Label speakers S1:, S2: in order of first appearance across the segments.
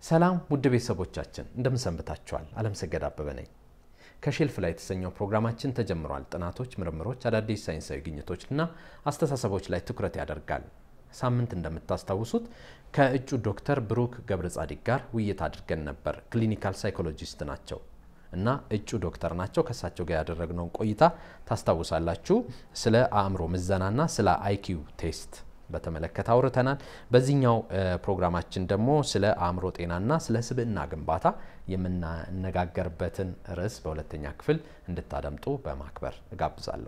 S1: ሰላም ውድ ቤተሰቦቻችን እንደምን ሰንብታችኋል? ዓለም ሰገድ አበበ ነኝ። ከሼልፍ ላይ የተሰኘው ፕሮግራማችን ተጀምሯል። ጥናቶች፣ ምርምሮች፣ አዳዲስ ሳይንሳዊ ግኝቶችና አስተሳሰቦች ላይ ትኩረት ያደርጋል። ሳምንት እንደምታስታውሱት ከእጩ ዶክተር ብሩክ ገብረጻዲቅ ጋር ውይይት አድርገን ነበር። ክሊኒካል ሳይኮሎጂስት ናቸው እና እጩ ዶክተር ናቸው። ከሳቸው ጋር ያደረግነው ቆይታ ታስታውሳላችሁ። ስለ አእምሮ ምዘናና ስለ አይኪው ቴስት በተመለከተ አውርተናል። በዚህኛው ፕሮግራማችን ደግሞ ስለ አእምሮ ጤናና ስለ ስብዕና ግንባታ የምንነጋገርበትን ርዕስ በሁለተኛ ክፍል እንድታደምጡ በማክበር እጋብዛለሁ።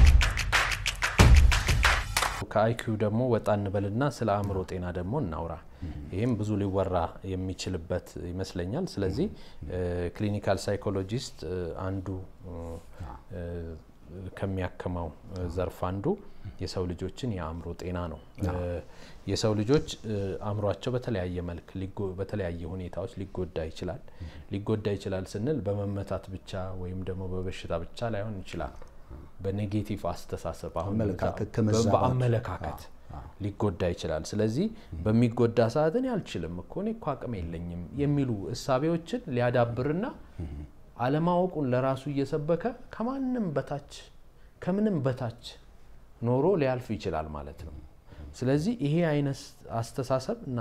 S1: ከአይኪው ደግሞ ወጣ እንበልና ስለ አእምሮ ጤና ደግሞ እናውራ። ይሄም ብዙ ሊወራ የሚችልበት ይመስለኛል። ስለዚህ ክሊኒካል ሳይኮሎጂስት አንዱ ከሚያከማው ዘርፍ አንዱ የሰው ልጆችን የአእምሮ ጤና ነው። የሰው ልጆች አእምሮአቸው በተለያየ መልክ በተለያየ ሁኔታዎች ሊጎዳ ይችላል ስንል በመመታት ብቻ ወይም ደግሞ በበሽታ ብቻ ላይሆን ይችላል። በኔጌቲቭ አስተሳሰብ በአመለካከት ሊጎዳ ይችላል። ስለዚህ በሚጎዳ ሰዓትን ያልችልም እኮ እኔ እኮ አቅም የለኝም የሚሉ እሳቤዎችን ሊያዳብርና ዓለማወቁን ለራሱ እየሰበከ ከምንም በታች ኖሮ ሊያልፍ ይችላል ማለት ነው። ስለዚህ ይሄ አይነት አስተሳሰብና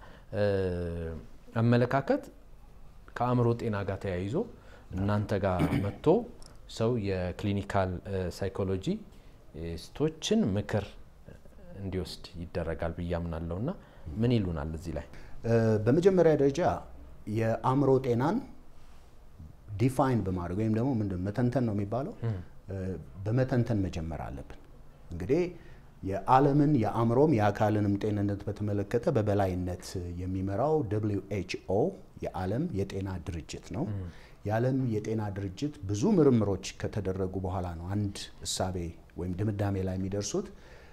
S1: አመለካከት ከአእምሮ ጤና ጋር ተያይዞ እናንተ ጋር መጥቶ ሰው የክሊኒካል ሳይኮሎጂ ስቶችን ምክር እንዲወስድ ይደረጋል ብያምናለሁና ምን ይሉናል እዚህ ላይ?
S2: በመጀመሪያ ደረጃ የአእምሮ ጤናን ዲፋይን በማድረግ ወይም ደግሞ ምንድነው መተንተን ነው የሚባለው፣ በመተንተን መጀመር አለብን። እንግዲህ የዓለምን የአእምሮም የአካልንም ጤንነት በተመለከተ በበላይነት የሚመራው WHO የዓለም የጤና ድርጅት ነው። የዓለም የጤና ድርጅት ብዙ ምርምሮች ከተደረጉ በኋላ ነው አንድ እሳቤ ወይም ድምዳሜ ላይ የሚደርሱት።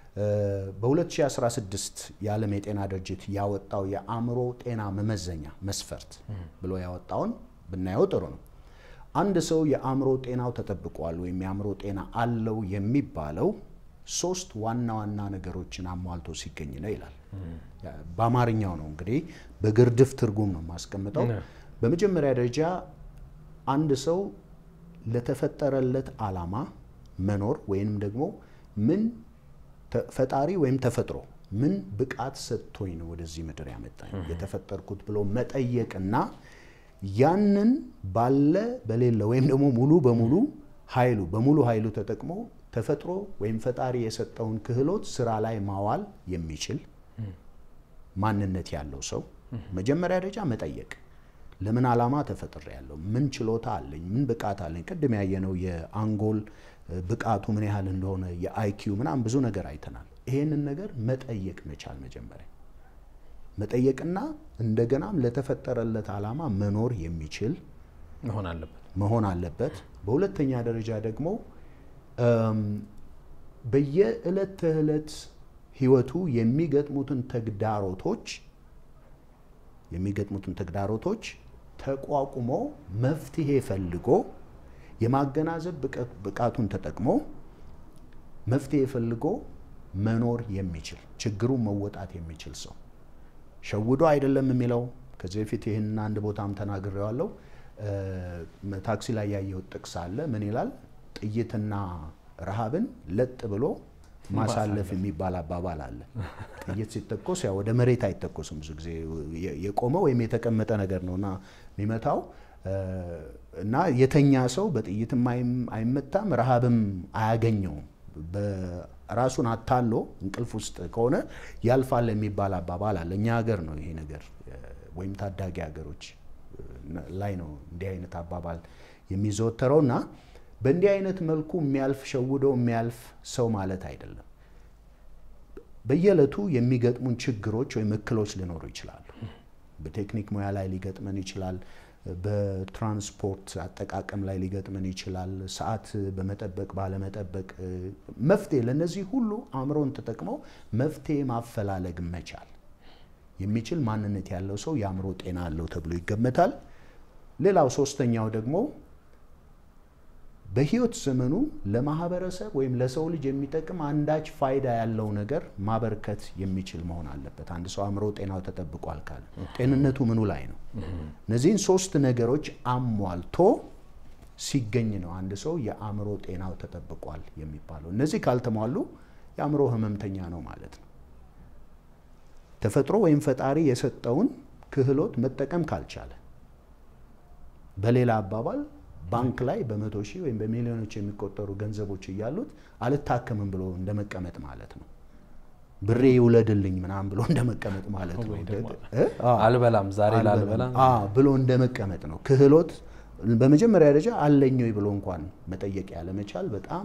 S2: በ2016 የዓለም የጤና ድርጅት ያወጣው የአእምሮ ጤና መመዘኛ መስፈርት ብሎ ያወጣውን ብናየው ጥሩ ነው። አንድ ሰው የአእምሮ ጤናው ተጠብቋል ወይም የአእምሮ ጤና አለው የሚባለው ሶስት ዋና ዋና ነገሮችን አሟልቶ ሲገኝ ነው ይላል። በአማርኛው ነው እንግዲህ በግርድፍ ትርጉም ነው ማስቀምጠው። በመጀመሪያ ደረጃ አንድ ሰው ለተፈጠረለት ዓላማ መኖር ወይንም ደግሞ ምን ፈጣሪ ወይም ተፈጥሮ ምን ብቃት ሰጥቶኝ ነው ወደዚህ ምድር ያመጣኝ የተፈጠርኩት ብሎ መጠየቅና ያንን ባለ በሌለ ወይም ደግሞ ሙሉ በሙሉ ኃይሉ ተጠቅሞ ተፈጥሮ ወይም ፈጣሪ የሰጠውን ክህሎት ስራ ላይ ማዋል የሚችል ማንነት ያለው ሰው መጀመሪያ ደረጃ መጠየቅ፣ ለምን ዓላማ ተፈጥሬያለሁ፣ ምን ችሎታ አለኝ፣ ምን ብቃት አለኝ። ቅድም ያየነው የአንጎል ብቃቱ ምን ያህል እንደሆነ የአይኪው ምናምን ብዙ ነገር አይተናል። ይሄንን ነገር መጠየቅ መቻል መጀመሪያ መጠየቅና እንደገናም ለተፈጠረለት ዓላማ መኖር የሚችል መሆን አለበት። በሁለተኛ ደረጃ ደግሞ በየዕለት ተዕለት ህይወቱ የሚገጥሙትን ተግዳሮቶች ተቋቁሞ መፍትሄ ፈልጎ የማገናዘብ ብቃቱን ተጠቅሞ መፍትሄ ፈልጎ መኖር የሚችል ችግሩን መወጣት የሚችል ሰው ሸውዶ አይደለም የሚለው። ከዚህ በፊት ይሄን አንድ ቦታም ተናግሬዋለሁ። ታክሲ ላይ ያየው ጥቅስ አለ። ምን ይላል? ጥይትና ረሃብን ለጥ ብሎ ማሳለፍ የሚባል አባባል አለ። ጥይት ሲተኮስ ያው ወደ መሬት አይተኮስም፣ ብዙ ጊዜ የቆመ ወይም የተቀመጠ ነገር ነውና የሚመታው እና የተኛ ሰው በጥይትም አይመታም፣ ረሃብም አያገኘውም። በራሱን አታሎ እንቅልፍ ውስጥ ከሆነ ያልፋል የሚባል አባባል አለ። እኛ ሀገር ነው ይሄ ነገር ወይም ታዳጊ ሀገሮች ላይ ነው እንዲህ አይነት አባባል የሚዘወተረውና በእንዲህ አይነት መልኩ የሚያልፍ ሸውዶ የሚያልፍ ሰው ማለት አይደለም። በየዕለቱ የሚገጥሙን ችግሮች ወይም እክሎች ሊኖሩ ይችላሉ። በቴክኒክ ሙያ ላይ ሊገጥመን ይችላል። በትራንስፖርት አጠቃቀም ላይ ሊገጥመን ይችላል። ሰዓት በመጠበቅ ባለመጠበቅ መፍትሄ ለነዚህ ሁሉ አእምሮን ተጠቅመው መፍትሄ ማፈላለግ መቻል የሚችል ማንነት ያለው ሰው የአእምሮ ጤና አለው ተብሎ ይገመታል። ሌላው ሶስተኛው ደግሞ በህይወት ዘመኑ ለማህበረሰብ ወይም ለሰው ልጅ የሚጠቅም አንዳች ፋይዳ ያለው ነገር ማበርከት የሚችል መሆን አለበት አንድ ሰው አእምሮ ጤናው ተጠብቋል ካለ ጤንነቱ ምኑ ላይ ነው እነዚህን ሶስት ነገሮች አሟልቶ ሲገኝ ነው አንድ ሰው የአእምሮ ጤናው ተጠብቋል የሚባለው እነዚህ ካልተሟሉ የአእምሮ ህመምተኛ ነው ማለት ነው ተፈጥሮ ወይም ፈጣሪ የሰጠውን ክህሎት መጠቀም ካልቻለ በሌላ አባባል ባንክ ላይ በመቶ ሺህ ወይም በሚሊዮኖች የሚቆጠሩ ገንዘቦች ይያሉት አልታከምም ብሎ እንደመቀመጥ ማለት ነው ብሬ ይውለድልኝ ምናምን ብሎ እንደመቀመጥ ማለት ነው
S1: አልበላም ዛሬ ላልበላም
S2: ብሎ እንደመቀመጥ ነው ክህሎት በመጀመሪያ ደረጃ አለኝ ወይ ብሎ እንኳን መጠየቅ ያለ መቻል በጣም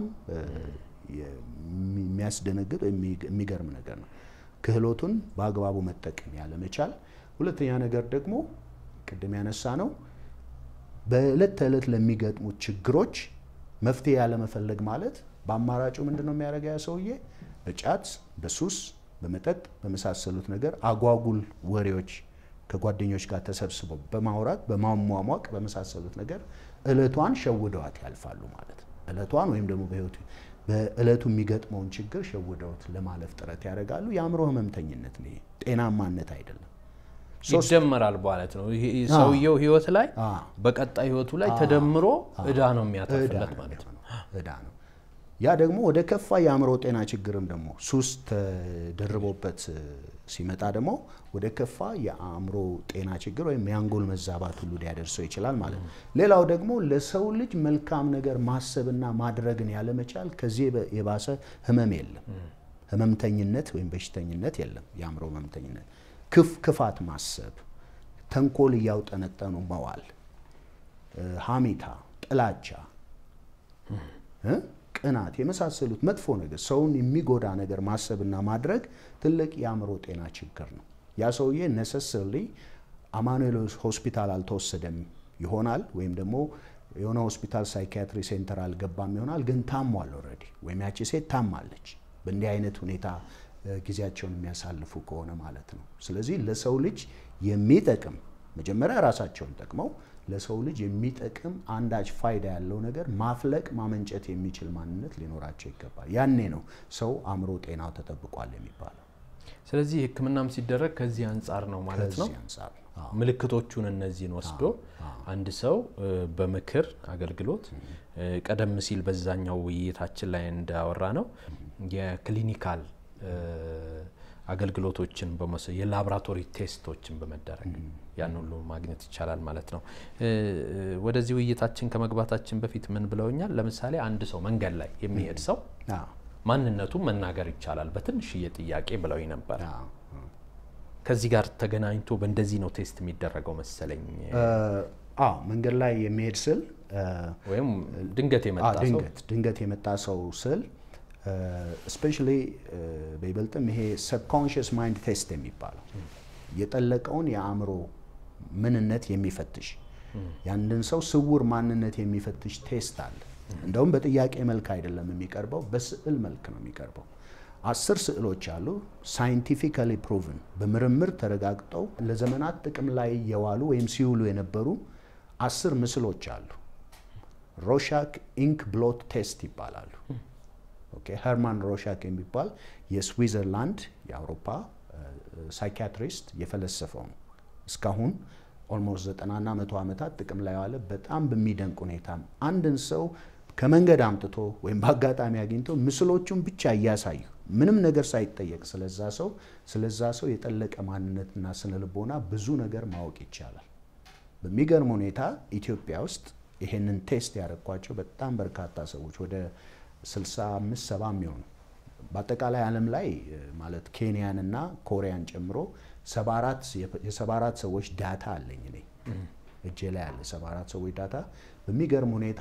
S2: የሚያስደነግጥ የሚገርም ነገር ነው ክህሎቱን በአግባቡ መጠቀም ያለ መቻል ሁለተኛ ነገር ደግሞ ቅድም ያነሳ ነው በእለት ተእለት ለሚገጥሙ ችግሮች መፍትሄ ያለ መፈለግ ማለት በአማራጩ ምንድነው የሚያደርገው ያ ሰውዬ በጫት በሱስ በመጠጥ በመሳሰሉት ነገር አጓጉል ወሬዎች ከጓደኞች ጋር ተሰብስበው በማውራት በማሟሟቅ በመሳሰሉት ነገር እለቷን ሸውደዋት ያልፋሉ ማለት እለቷን ወይም ደግሞ በእለቱ የሚገጥመውን ችግር ሸውደውት ለማለፍ ጥረት ያደርጋሉ የአእምሮ ህመምተኝነት ነው ጤናማነት አይደለም
S1: ይደመራል ማለት ነው ሰውየው ህይወት ላይ በቀጣይ ህይወቱ ላይ ተደምሮ እዳ ነው የሚያተርፍለት ማለት ነው
S2: እዳ ነው ያ ደግሞ ወደ ከፋ የአእምሮ ጤና ችግርም ደግሞ ሱስ ተደርቦበት ሲመጣ ደግሞ ወደ ከፋ የአእምሮ ጤና ችግር ወይም የአንጎል መዛባት ሁሉ ሊያደርሰው ይችላል ማለት ነው ሌላው ደግሞ ለሰው ልጅ መልካም ነገር ማሰብና ማድረግን ያለ መቻል ከዚህ የባሰ ህመም የለም ህመምተኝነት ወይም በሽተኝነት የለም የአእምሮ ህመምተኝነት ክፋት ማሰብ ተንኮል ያውጠነጠኑ መዋል ሐሜታ ጥላቻ ቅናት የመሳሰሉት መጥፎ ነገር ሰውን የሚጎዳ ነገር ማሰብና ማድረግ ትልቅ የአእምሮ ጤና ችግር ነው ያ ሰውዬ necessarily አማኑኤል ሆስፒታል አልተወሰደም ይሆናል ወይም ደግሞ የሆነ ሆስፒታል ሳይኪያትሪ ሴንተር አልገባም ይሆናል ግን ታሟል ኦሬዲ ወይም ያቺ ሴት ታማለች በእንዲህ አይነት ሁኔታ ጊዜያቸውን የሚያሳልፉ ከሆነ ማለት ነው ስለዚህ ለሰው ልጅ የሚጠቅም መጀመሪያ ራሳቸውን ጠቅመው ለሰው ልጅ የሚጠቅም አንዳች ፋይዳ ያለው ነገር ማፍለቅ ማመንጨት የሚችል ማንነት ሊኖራቸው ይገባል ያኔ ነው ሰው አእምሮ ጤናው ተጠብቋል የሚባለው
S1: ስለዚህ ህክምናም ሲደረግ ከዚህ አንፃር ነው ማለት ነው ምልክቶቹን እነዚህን ወስዶ አንድ ሰው በመክር አገልግሎት ቀደም ሲል በዛኛው ውይይታችን ላይ እንዳወራ ነው የክሊኒካል አገልግሎቶችን በመሰ የላብራቶሪ ቴስቶችን በመደረግ ያን ሁሉ ማግኘት ይቻላል ማለት ነው ወደዚህ ውይይታችን ከመግባታችን በፊት ምን ብለውኛል ለምሳሌ አንድ ሰው መንገድ ላይ የሚሄድ ሰው ማንነቱን መናገር ይቻላል በትንሽ የጥያቄ ብለውኝ ነበር ከዚህ ጋር ተገናኝቶ በእንደዚህ ነው ቴስት የሚደረገው መሰለኝ
S2: መንገድ ላይ የሚሄድ ስል
S1: ወይም ድንገት የመጣ ሰው ስል especially በይበልጥም ይሄ subconscious mind test የሚባለው የጠለቀውን የአእምሮ ምንነት የሚፈትሽ ያንድን ሰው ስውር ማንነት የሚፈትሽ ቴስት አለ እንደውም በጥያቄ መልክ አይደለም የሚቀርበው በስዕል መልክ ነው የሚቀርበው 10 ስዕሎች አሉ scientifically proven በምርምር ተረጋግጠው ለዘመናት ጥቅም ላይ የዋሉ ወይም ሲውሉ የነበሩ 10 ምስሎች አሉ ሮሻክ ኢንክ ብሎት ቴስት ይባላሉ ኦኬ ሄርማን ሮሻክ የሚባል የስዊዘርላንድ የአውሮፓ ሳይኪያትሪስት የፈለሰፈው ነው እስካሁን almost 90 እና 100 ዓመታት ጥቅም ላይ ዋለ በጣም በሚደንቅ ሁኔታ አንድን ሰው ከመንገድ አምጥቶ ወይም በአጋጣሚ አግኝቶ ምስሎቹን ብቻ ያሳዩ ምንም ነገር ሳይጠየቅ ስለዛ ሰው የጠለቀ ማንነትና ስነልቦና ብዙ ነገር ማወቅ ይቻላል በሚገርም ሁኔታ ኢትዮጵያ ውስጥ ይሄንን ቴስት ያደረኳቸው በጣም በርካታ ሰዎች ወደ 65 70 የሚሆኑ በአጠቃላይ ዓለም ላይ ማለት ኬንያን እና ኮሪያን ጨምሮ 74 ሰዎች ዳታ አለኝ እኔ እጄ ላይ ያለ 74 ሰዎች ዳታ በሚገርም ሁኔታ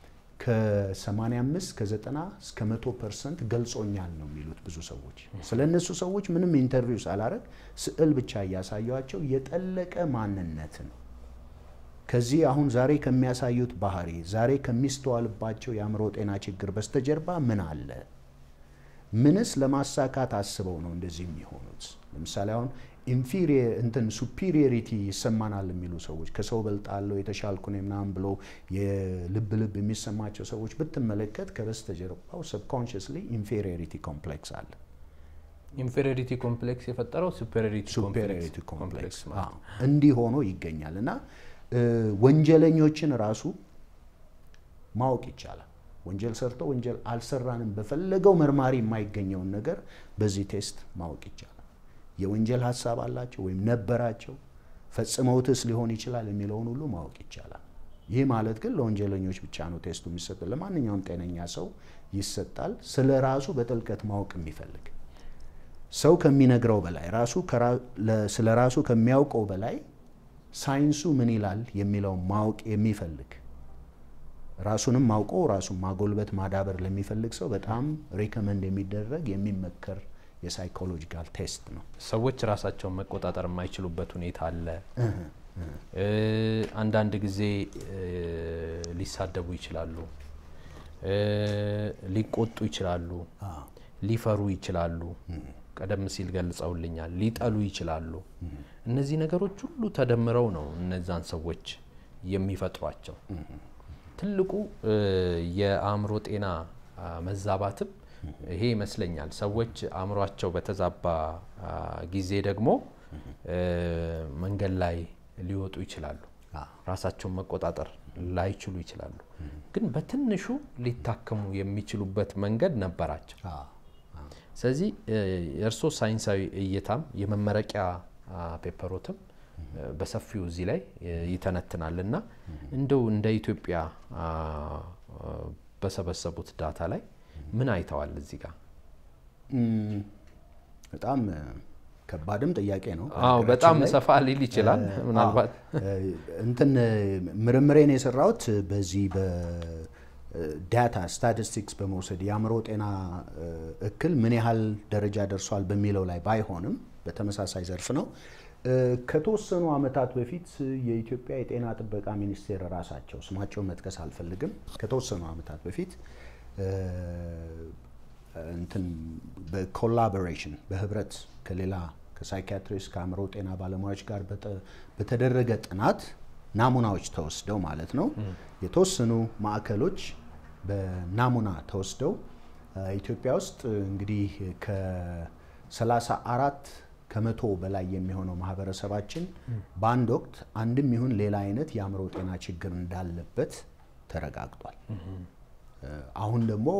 S1: ከ85 ከ90 እስከ 100% ገልጾኛል ነው የሚሉት ብዙ ሰዎች ስለነሱ ሰዎች ምንም ኢንተርቪው ሳላረግ ስዕል ብቻ ያሳያቸው የጠለቀ ማንነት ነው ከዚህ አሁን ዛሬ ከሚያሳዩት ባህሪ ዛሬ ከሚስተዋልባቸው የአእምሮ ጤና ችግር በስተጀርባ ምን አለ
S2: ምንስ ለማሳካት አስበው ነው እንደዚህ የሚሆኑት? ለምሳሌ አሁን ኢንፌሪየር ሱፒሪዮሪቲ ይሰማናል የሚሉ ሰዎች ከሰው በልጣለሁ የተሻልኩ ነኝ ምናምን ብሎ የልብ የሚሰማቸው ሰዎች ብትመለከት ከበስተጀርባው ሰብኮንሺየስሊ ኢንፌሪዮሪቲ ኮምፕሌክስ አለ።
S1: ኢንፌሪዮሪቲ ኮምፕሌክስ የፈጠረው ሱፒሪዮሪቲ ኮምፕሌክስ
S2: እንዲህ ሆኖ ይገኛልና ወንጀለኞችን ራሱ ማወቅ ይቻላል። ወንጀል ሰርቶ ወንጀል አልሰራንም በፈለገው መርማሪ የማይገኘውን ነገር በዚህ ቴስት ማወቅ ይቻላል። የወንጀል ሐሳብ አላቸው ወይም ነበራቸው ፈጽመውትስ ሊሆን ይችላል የሚለውን ሁሉ ማወቅ ይቻላል። ይህ ማለት ግን ለወንጀለኞች ብቻ ነው ቴስቱ የሚሰጠው። ለማንኛውም ጤነኛ ሰው ይሰጣል። ስለራሱ በጥልቀት ማወቅ የሚፈልግ ሰው ከሚነግረው በላይ ስለራሱ ከሚያውቀው በላይ ሳይንሱ ምን ይላል የሚለው ማወቅ የሚፈልግ ራሱንም ማውቆ ራሱን ማጎልበት ማዳበር ለሚፈልግ ሰው በጣም ሪከመንድ የሚደረግ የሚመከር የሳይኮሎጂካል ቴስት ነው።
S1: ሰዎች ራሳቸውን መቆጣጠር የማይችሉበት ሁኔታ አለ። አንዳንድ ጊዜ ሊሳደቡ ይችላሉ፣ ሊቆጡ ይችላሉ፣ ሊፈሩ ይችላሉ። ቀደም ሲል ገልጸውልኛል። ሊጠሉ ይችላሉ። እነዚህ ነገሮች ሁሉ ተደምረው ነው እነዛን ሰዎች የሚፈጥሯቸው። ትልቁ የአእምሮ ጤና መዛባትም ይሄ ይመስለኛል። ሰዎች አእምሮአቸው በተዛባ ጊዜ ደግሞ መንገድ ላይ ሊወጡ ይችላሉ፣ ራሳቸውን መቆጣጠር ላይችሉ ይችላሉ። ግን በትንሹ ሊታከሙ የሚችሉበት መንገድ ነበራቸው። ስለዚህ የእርሶ ሳይንሳዊ እይታም የመመረቂያ ፔፐሮትም በሰፊው እዚህ ላይ ይተነትናልና እንደው እንደ ኢትዮጵያ በሰበሰቡት ዳታ ላይ ምን አይተዋል እዚህ ጋር?
S2: በጣም ከባድም ጥያቄ ነው።
S1: በጣም ሰፋ ሊል ይችላል። ምናልባት
S2: ምርምሬን የሰራሁት በዚህ በዳታ ስታቲስቲክስ በመውሰድ የአእምሮ ጤና እክል ምን ያህል ደረጃ ደርሷል በሚለው ላይ ባይሆንም በተመሳሳይ ዘርፍ ነው። ከተወሰኑ አመታት በፊት የኢትዮጵያ የጤና ጥበቃ ሚኒስቴር ራሳቸው ስማቸውን መጥቀስ አልፈልግም ከተወሰኑ አመታት በፊት በኮላቦሬሽን በህብረት ከሌላ ከሳይኪያትሪስት ከአእምሮ ጤና ባለሙያዎች ጋር በተደረገ ጥናት ናሙናዎች ተወስደው ማለት ነው የተወሰኑ ማዕከሎች በናሙና ተወስደው ኢትዮጵያ ውስጥ እንግዲህ ከ34 ከመቶ በላይ የሚሆነው ማህበረሰባችን በአንድ ወቅት አንድም ይሁን ሌላ አይነት የአእምሮ ጤና ችግር እንዳለበት ተረጋግጧል። አሁን ደግሞ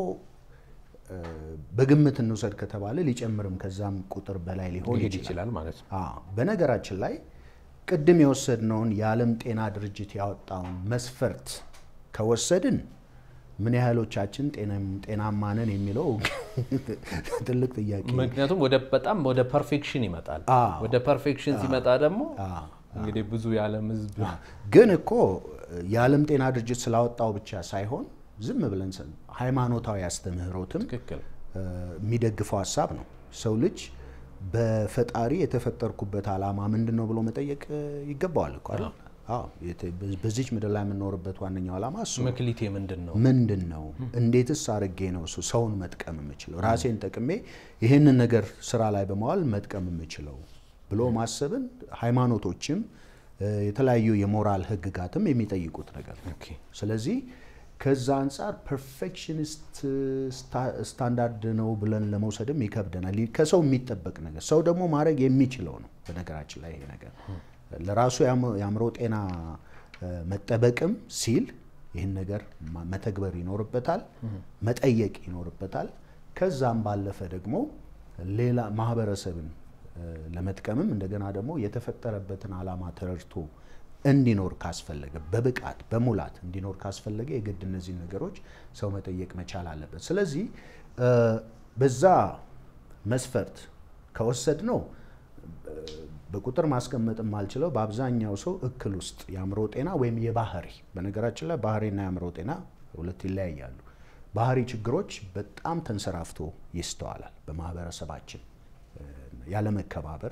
S2: በግምት እንውሰድ ከተባለ ሊጨምርም ከዛም ቁጥር በላይ ሊሆን ይችላል ማለት ነው። በነገራችን ላይ ቅድም የወሰድነውን የዓለም ጤና ድርጅት ያወጣውን መስፈርት ከወሰድን ምን ያህሎቻችን ጤናማ ነን የሚለው ትልቅ ጥያቄ።
S1: ምክንያቱም በጣም ወደ ፐርፌክሽን ይመጣል። ወደ ፐርፌክሽን ሲመጣ ደግሞ እንግዲህ ብዙ የዓለም ህዝብ
S2: ግን እኮ የዓለም ጤና ድርጅት ስላወጣው ብቻ ሳይሆን ዝም ብለን ሃይማኖታዊ አስተምህሮትም የሚደግፈው ሐሳብ ነው። ሰው ልጅ በፈጣሪ የተፈጠርኩበት ዓላማ ምንድነው ብሎ መጠየቅ ይገባዋል እኮ አይደል? በዚች ምድር ላይ የምንኖርበት ዋነኛው ዓላማ እሱ
S1: መክሊቴ ምንድነው?
S2: እንዴትስ አርጌ ነው ሰውን መጥቀም የምችለው? ራሴን ጠቅሜ ይሄንን ነገር ስራ ላይ በመዋል መጥቀም የምችለው ብሎ ማሰብን ሃይማኖቶችም የተለያዩ የሞራል ህግጋትም የሚጠይቁት ነገር ነው። ስለዚህ ከዛ አንፃር ፐርፌክሽኒስት ስታንዳርድ ነው ብለን ለመውሰድም ይከብደናል። ከሰው የሚጠበቅ ነገር ሰው ደግሞ ማድረግ የሚችለው ነው። በነገራችን ላይ ይሄ ነገር ለራሱ የአእምሮ ጤና መጠበቅም ሲል ይህን ነገር መተግበር ይኖርበታል፣ መጠየቅ ይኖርበታል። ከዛም ባለፈ ደግሞ ሌላ ማህበረሰብን ለመጥቀምም እንደገና ደግሞ የተፈጠረበትን ዓላማ ተረድቶ እንዲኖር ካስፈለገ በብቃት በሙላት እንዲኖር ካስፈለገ የግድ እነዚህ ነገሮች ሰው መጠየቅ መቻል አለበት። ስለዚህ በዛ መስፈርት ከወሰድ ነው በቁጥር ማስቀመጥም አልችለው በአብዛኛው ሰው እክል ውስጥ የአእምሮ ጤና ወይም የባህሪ በነገራችን ላይ ባህሪና የአእምሮ ጤና ሁለት ይለያያሉ። ባህሪ ችግሮች በጣም ተንሰራፍቶ ይስተዋላል በማህበረሰባችን። ያለ መከባበር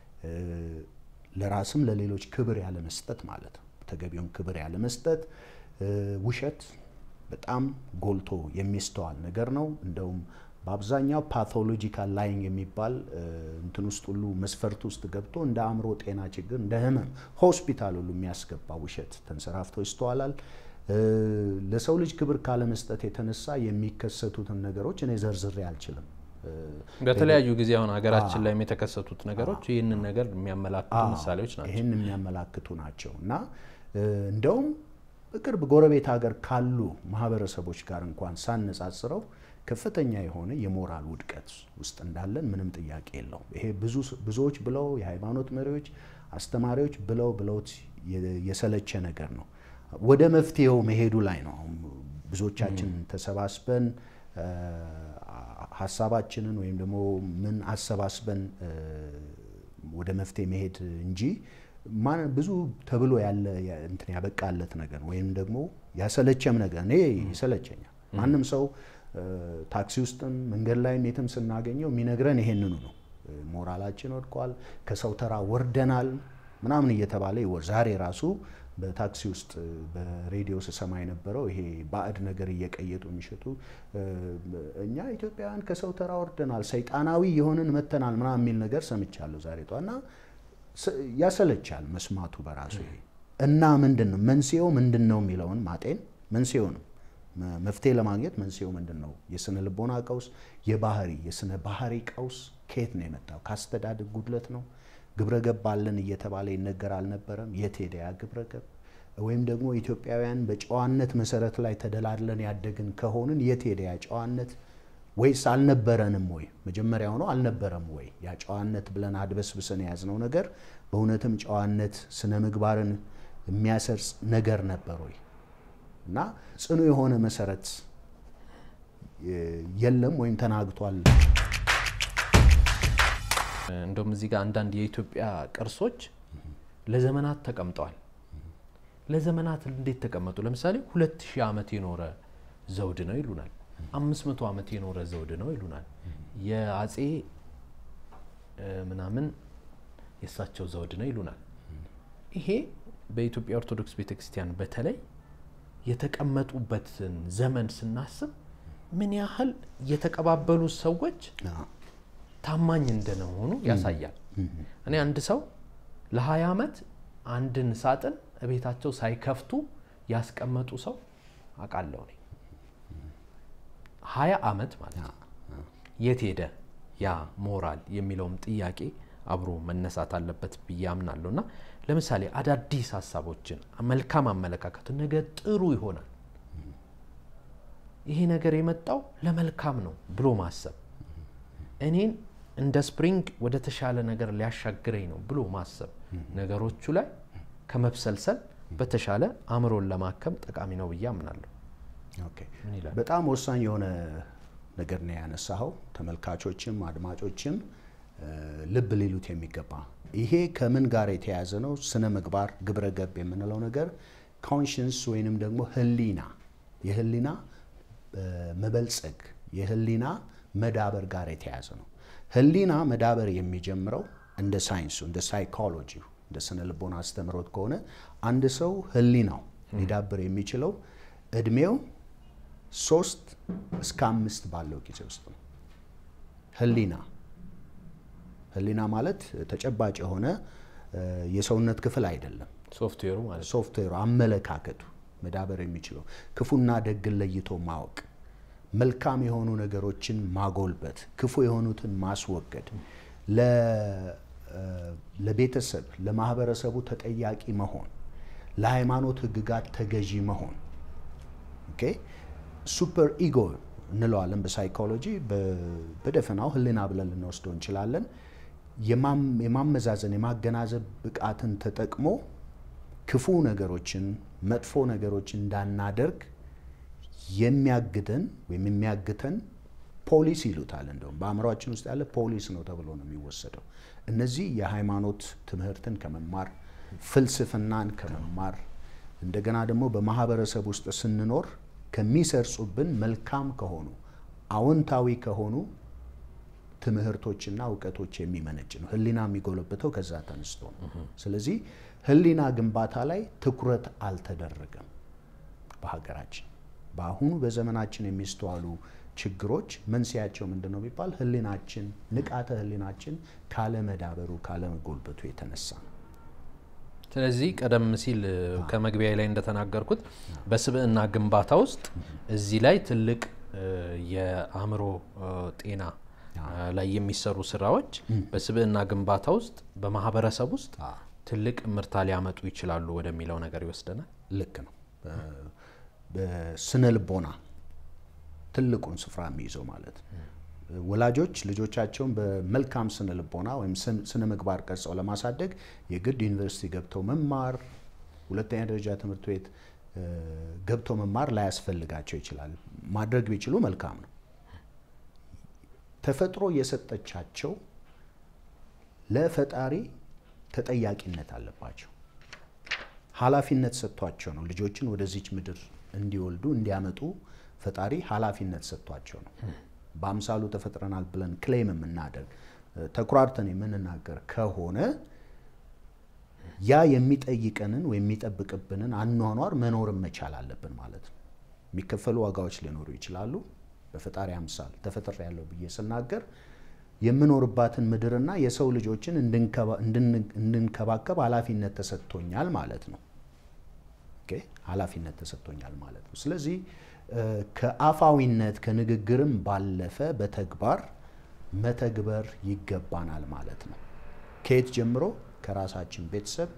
S2: ለራስም ለሌሎች ክብር ያለ መስጠት ማለት ነው። ተገቢውን ክብር ያለ መስጠት፣ ውሸት በጣም ጎልቶ የሚስተዋል ነገር ነው። እንደውም በአብዛኛው ፓቶሎጂካል ላይንግ የሚባል እንትን ውስጥ ሁሉ መስፈርት ውስጥ ገብቶ እንደ አእምሮ ጤና ችግር እንደ ህመም ሆስፒታል ሁሉ የሚያስገባ ውሸት ተንሰራፍቶ ይስተዋላል። ለሰው ልጅ ክብር ካለመስጠት የተነሳ የሚከሰቱትን ነገሮች እኔ ዘርዝሬ አልችልም።
S1: በተለያዩ ጊዜ አሁን ሀገራችን ላይ የተከሰቱት ነገሮች ይህንን ነገር የሚያመላክቱ ምሳሌዎች ናቸው።
S2: ይሄን የሚያመላክቱ ናቸው እና እንደውም በቅርብ ጎረቤት ሀገር ካሉ ማህበረሰቦች ጋር እንኳን ሳነጻጽረው ከፍተኛ የሆነ የሞራል ውድቀት ውስጥ እንዳለን ምንም ጥያቄ የለውም። ይሄ ብዙዎች ብለው የሃይማኖት መሪዎች አስተማሪዎች ብለውት የሰለቸ ነገር ነው። ወደ መፍትሄው መሄዱ ላይ ነው ብዙዎቻችን ተሰባስበን ሐሳባችንን ወይም ደግሞ ምን አሰባስበን ወደ መፍትሄ መሄድ እንጂ ማን ብዙ ተብሎ ያለ እንትን ያበቃለት ነገር ወይም ደግሞ ያሰለቸም ነገር እኔ ይሰለቸኛል። ማንም ሰው ታክሲ ውስጥም መንገድ ላይ የትም ስናገኘው የሚነግረን ይሄንኑ ነው። ሞራላችን ወድቋል፣ ከሰው ተራ ወርደናል ምናምን እየተባለ ዛሬ ራሱ በታክሲ ውስጥ በሬዲዮ ሰማይ የነበረው ይሄ ባዕድ ነገር እየቀየጡ የሚሸጡ እኛ ኢትዮጵያውያን ከሰው ተራ ወርደናል፣ ሰይጣናዊ የሆነን መተናል ምናምን የሚል ነገር ሰምቻለሁ ዛሬ ጧና። ያሰለቻል መስማቱ በራሱ ይሄ እና ምንድነው መንስኤው ምንድነው የሚለውን ማጤን መንስኤው ነው መፍትሄ ለማግኘት መንስኤው ምንድነው? የስነ ልቦና ቀውስ፣ የስነ ባህሪ ቀውስ ከየት ነው የመጣው? ካስተዳደግ ጉድለት ነው? ግብረገብ አለን እየተባለ ይነገር አልነበረም? የት ሄደ ያ ግብረገብ? ወይም ደግሞ ኢትዮጵያውያን በጨዋነት መሰረት ላይ ተደላድለን ያደግን ከሆንን የት ሄደ ያ ጨዋነት? ወይስ አልነበረንም ወይ? መጀመሪያው ነው አልነበረም ወይ? ያ ጨዋነት ብለን አድበስብሰን ያዝነው ነገር በእውነትም ጨዋነት ስነ ምግባርን የሚያሰርጽ ነገር ነበር ወይ? እና ጽኑ የሆነ መሰረት የለም ወይም ተናግቷል።
S1: እንደውም እዚህ ጋር አንዳንድ የኢትዮጵያ ቅርሶች ለዘመናት ተቀምጠዋል። ለዘመናት እንዴት ተቀመጡ? ለምሳሌ 2000 ዓመት የኖረ ዘውድ ነው ይሉናል። 500 ዓመት የኖረ ዘውድ ነው ይሉናል። የአጼ ምናምን የሳቸው ዘውድ ነው ይሉናል። ይሄ በኢትዮጵያ ኦርቶዶክስ ቤተክርስቲያን በተለይ የተቀመጡበትን ዘመን ስናስብ ምን ያህል የተቀባበሉ ሰዎች ታማኝ እንደሆኑ ያሳያል። እኔ አንድ ሰው ለ20 ዓመት አንድን ሳጥን እቤታቸው ሳይከፍቱ ያስቀመጡ ሰው አቃለው ነው 20 ዓመት ማለት ነው። የት ሄደ ያ ሞራል የሚለውም ጥያቄ አብሮ መነሳት አለበት ብያምናለሁና ለምሳሌ አዳዲስ ሐሳቦችን መልካም አመለካከት ነገር ጥሩ ይሆናል ይሄ ነገር የመጣው ለመልካም ነው ብሎ ማሰብ እኔን እንደ ስፕሪንግ ወደ ተሻለ ነገር ሊያሻግረኝ ነው ብሎ ማሰብ ነገሮቹ ላይ ከመብሰልሰል በተሻለ አምሮን ለማከም ጠቃሚ ነው ብያምናለሁ።
S2: ኦኬ በጣም ወሳኝ የሆነ ነገር ነው ያነሳው። ተመልካቾችም አድማጮችም ልብ ሊሉት የሚገባ ይሄ ከምን ጋር የተያያዘ ነው? ስነ ምግባር ግብረገብ የምንለው ነገር ኮንሽንስ ወይንም ደግሞ ህሊና የህሊና መበልጸግ የህሊና መዳበር ጋር የተያያዘ ነው። ህሊና መዳበር የሚጀምረው እንደ ሳይንሱ እንደ ሳይኮሎጂ እንደ ስነ ልቦና አስተምሮት ከሆነ አንድ ሰው ህሊናው ሊዳበር የሚችለው እድሜው 3 እስከ 5 ባለው ጊዜ ውስጥ ነው። ህሊና ማለት ተጨባጭ የሆነ የሰውነት ክፍል አይደለም። ሶፍትዌሩ አመለካከቱ መዳበር የሚችለው ክፉና ደግን ለይቶ ማወቅ፣ መልካም የሆኑ ነገሮችን ማጎልበት፣ ክፉ የሆኑትን ማስወገድ፣ ለቤተሰብ ለማህበረሰቡ ተጠያቂ መሆን፣ ለሃይማኖት ህግጋት ተገዢ መሆን። ኦኬ ሱፐር ኢጎ እንለዋለን በሳይኮሎጂ በደፈናው ህሊና ብለን ልንወስደው እንችላለን። የማመዛዘን የማገናዘብ ብቃትን ተጠቅሞ ክፉ ነገሮችን መጥፎ ነገሮችን እንዳናደርግ የሚያግተን ወይም የሚያግተን ፖሊስ ይሉታል። እንደውም በአእምሮአችን ውስጥ ያለ ፖሊስ ነው ተብሎ ነው የሚወሰደው። እነዚህ የሃይማኖት ትምህርትን ከመማር ፍልስፍናን ከመማር እንደገና ደግሞ በማህበረሰብ ውስጥ ስንኖር ከሚሰርጹብን መልካም ከሆኑ አዎንታዊ ከሆኑ ትምህርቶችና ዕውቀቶች የሚመነጭ ነው። ህሊና የሚጎለብተው ከዛ ተነስቶ ነው። ስለዚህ ህሊና ግንባታ ላይ ትኩረት አልተደረገም በሀገራችን። በአሁኑ በዘመናችን የሚስተዋሉ ችግሮች መንስያቸው ምንድነው ቢባል ህሊናችን ንቃተ ህሊናችን ካለ መዳበሩ ካለ መጎልበቱ የተነሳ
S1: ስለዚህ ቀደም ሲል ከመግቢያ ላይ እንደተናገርኩት በስብዕና ግንባታ ውስጥ እዚህ ላይ ትልቅ የአእምሮ ጤና ላይ የሚሰሩ ስራዎች በስብዕና ግንባታ ውስጥ በማህበረሰብ ውስጥ ትልቅ ምርታ ሊያመጡ ይችላሉ ወደሚለው ነገር ይወስደናል
S2: ልክ ነው በስነ ልቦና ትልቁን ስፍራ የሚይዘው ማለት ወላጆች ልጆቻቸውን በመልካም ስነ ልቦና ወይም ስነ ምግባር ቀርጸው ለማሳደግ የግድ ዩኒቨርሲቲ ገብተው መማር ሁለተኛ ደረጃ ትምህርት ቤት ገብተው መማር ላይ ያስፈልጋቸው ይችላል ማድረግ ቢችሉ መልካም ነው ተፈጥሮ የሰጠቻቸው ለፈጣሪ ተጠያቂነት አለባቸው ኃላፊነት ሰጥቷቸው ነው ልጆችን ወደዚች ምድር እንዲወልዱ እንዲያመጡ ፈጣሪ ኃላፊነት ሰጥቷቸው ነው በአምሳሉ ተፈጥረናል ብለን ክሌም የምናደርግ ተኩራርተን የምንናገር ከሆነ ያ የሚጠይቀንን ወይ የሚጠብቅብንን አኗኗር መኖር መቻል አለብን ማለት ነው የሚከፈሉ ዋጋዎች ሊኖሩ ይችላሉ በፈጣሪ አምሳል ተፈጥረ ያለው ብዬ ስናገር የምኖርባትን ምድርና የሰው ልጆችን እንድንከባከብ ኃላፊነት ተሰጥቶኛል ማለት ነው ኦኬ ኃላፊነት ተሰጥቶኛል ማለት ነው ስለዚህ ከአፋዊነት ከንግግርም ባለፈ በተግባር መተግበር ይገባናል ማለት ነው ከየት ጀምሮ ከራሳችን ቤተሰብ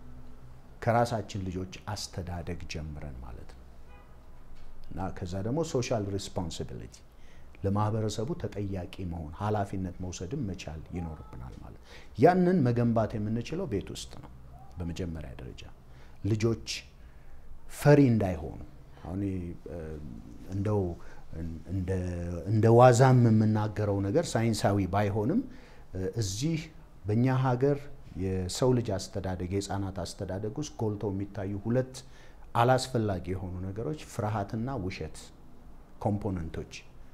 S2: ከራሳችን ልጆች አስተዳደግ ጀምረን ማለት ነው እና ከዛ ደግሞ ሶሻል ሪስፖንሲቢሊቲ ለማህበረሰቡ ተጠያቂ መሆን ኃላፊነት መውሰድም መቻል ይኖርብናል ማለት ያንን መገንባት የምንችለው ቤት ውስጥ ነው በመጀመሪያ ደረጃ ልጆች ፈሪ እንዳይሆኑ አሁን እንደው እንደ ዋዛም የምናገረው ነገር ሳይንሳዊ ባይሆንም እዚህ በእኛ ሀገር የሰው ልጅ አስተዳደግ የህፃናት አስተዳደግ ውስጥ ጎልተው የሚታዩ ሁለት አላስፈላጊ የሆኑ ነገሮች ፍርሃትና ውሸት ኮምፖነንቶች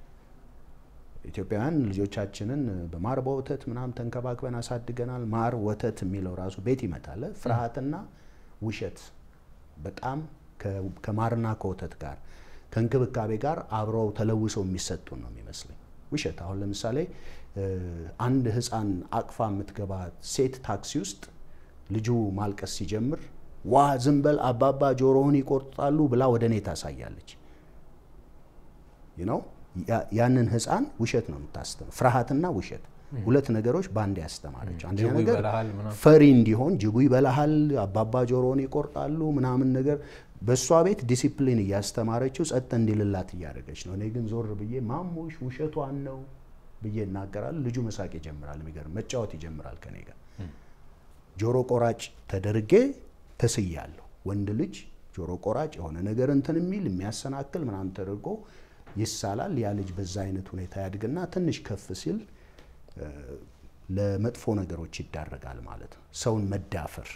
S2: ኢትዮጵያውያን ልጆቻችንን በማር በወተት ምናም ተንከባክበን አሳድገናል ማር ወተት የሚለው ራሱ ቤት ይመጣል ፍርሃትና ውሸት በጣም ከማርና ከወተት ጋር ከንክብካቤ ጋር አብረው ተለውሰው የሚሰጡ ነው የሚመስለኝ ውሸት አሁን ለምሳሌ አንድ ህፃን አቅፋ የምትገባ ሴት ታክሲ ውስጥ ልጁ ማልቀስ ሲጀምር ዋ ዝምበል አባባ ጆሮውን ይቆርጣሉ ብላ ወደኔ ታሳያለች you know ያንን ህፃን ውሸት ነው የምታስተምር ፍርሃትና ውሸት ሁለት ነገሮች ባንድ ያስተማረች አንደኛ ነገር ፈሪ እንዲሆን ጅቡ ይበላሃል አባባ ጆሮውን ይቆርጣሉ ምናምን ነገር በሷ ቤት ዲሲፕሊን ያስተማረችው ጸጥ እንዲልላት ያደረገች ነው እኔ ግን ዞር ብዬ ማሙሽ ውሸቷን ነው ብዬ እናገራለሁ ልጁ መሳቅ ይጀምራል የሚገርም መጫወት ይጀምራል ከኔ ጋር ጆሮ ቆራጭ ተደርጌ ተስያለሁ ወንድ ልጅ ጆሮ ቆራጭ የሆነ ነገር እንትን የሚል የሚያሰናክል ምናምን ተደርጎ ይሳላል ያ ልጅ በዛ አይነት ሁኔታ ያድግና ትንሽ ከፍ ሲል ለመጥፎ ነገሮች ይዳረጋል ማለት ነው ሰውን መዳፈር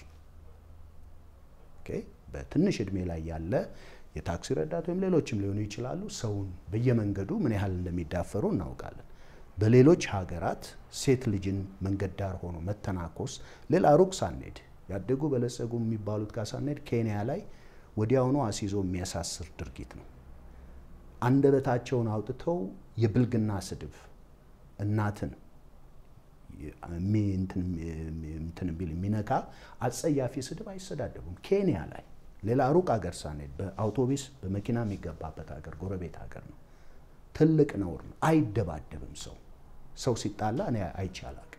S2: ኦኬ በትንሽ እድሜ ላይ ያለ የታክሲ ረዳት ወይም ሌሎችም ሊሆኑ ይችላሉ ሰውን በየመንገዱ ምን ያህል እንደሚዳፈሩ እናውቃለን በሌሎች ሀገራት ሴት ልጅን መንገድ ዳር ሆኖ መተናኮስ ሌላ ሩቅ ሳንሄድ ያደጉ በለጸጉ የሚባሉት ካሳንሄድ ኬንያ ላይ ወዲያውኑ አሲዞ የሚያሳስር ድርጊት ነው አንደበታቸውን አውጥተው የብልግና ስድብ እናትን እንትን ቢል ሚነካ አጸያፊ ስድብ አይሰዳደቡም ኬንያ ላይ ሌላ ሩቅ ሀገር ሳንሄድ በአውቶቡስ በመኪና የሚገባበት ሀገር ጎረቤት ሀገር ነው ትልቅ ነውር ነው አይደባደብም ሰው ሲጣላ እኔ አይቻላቅ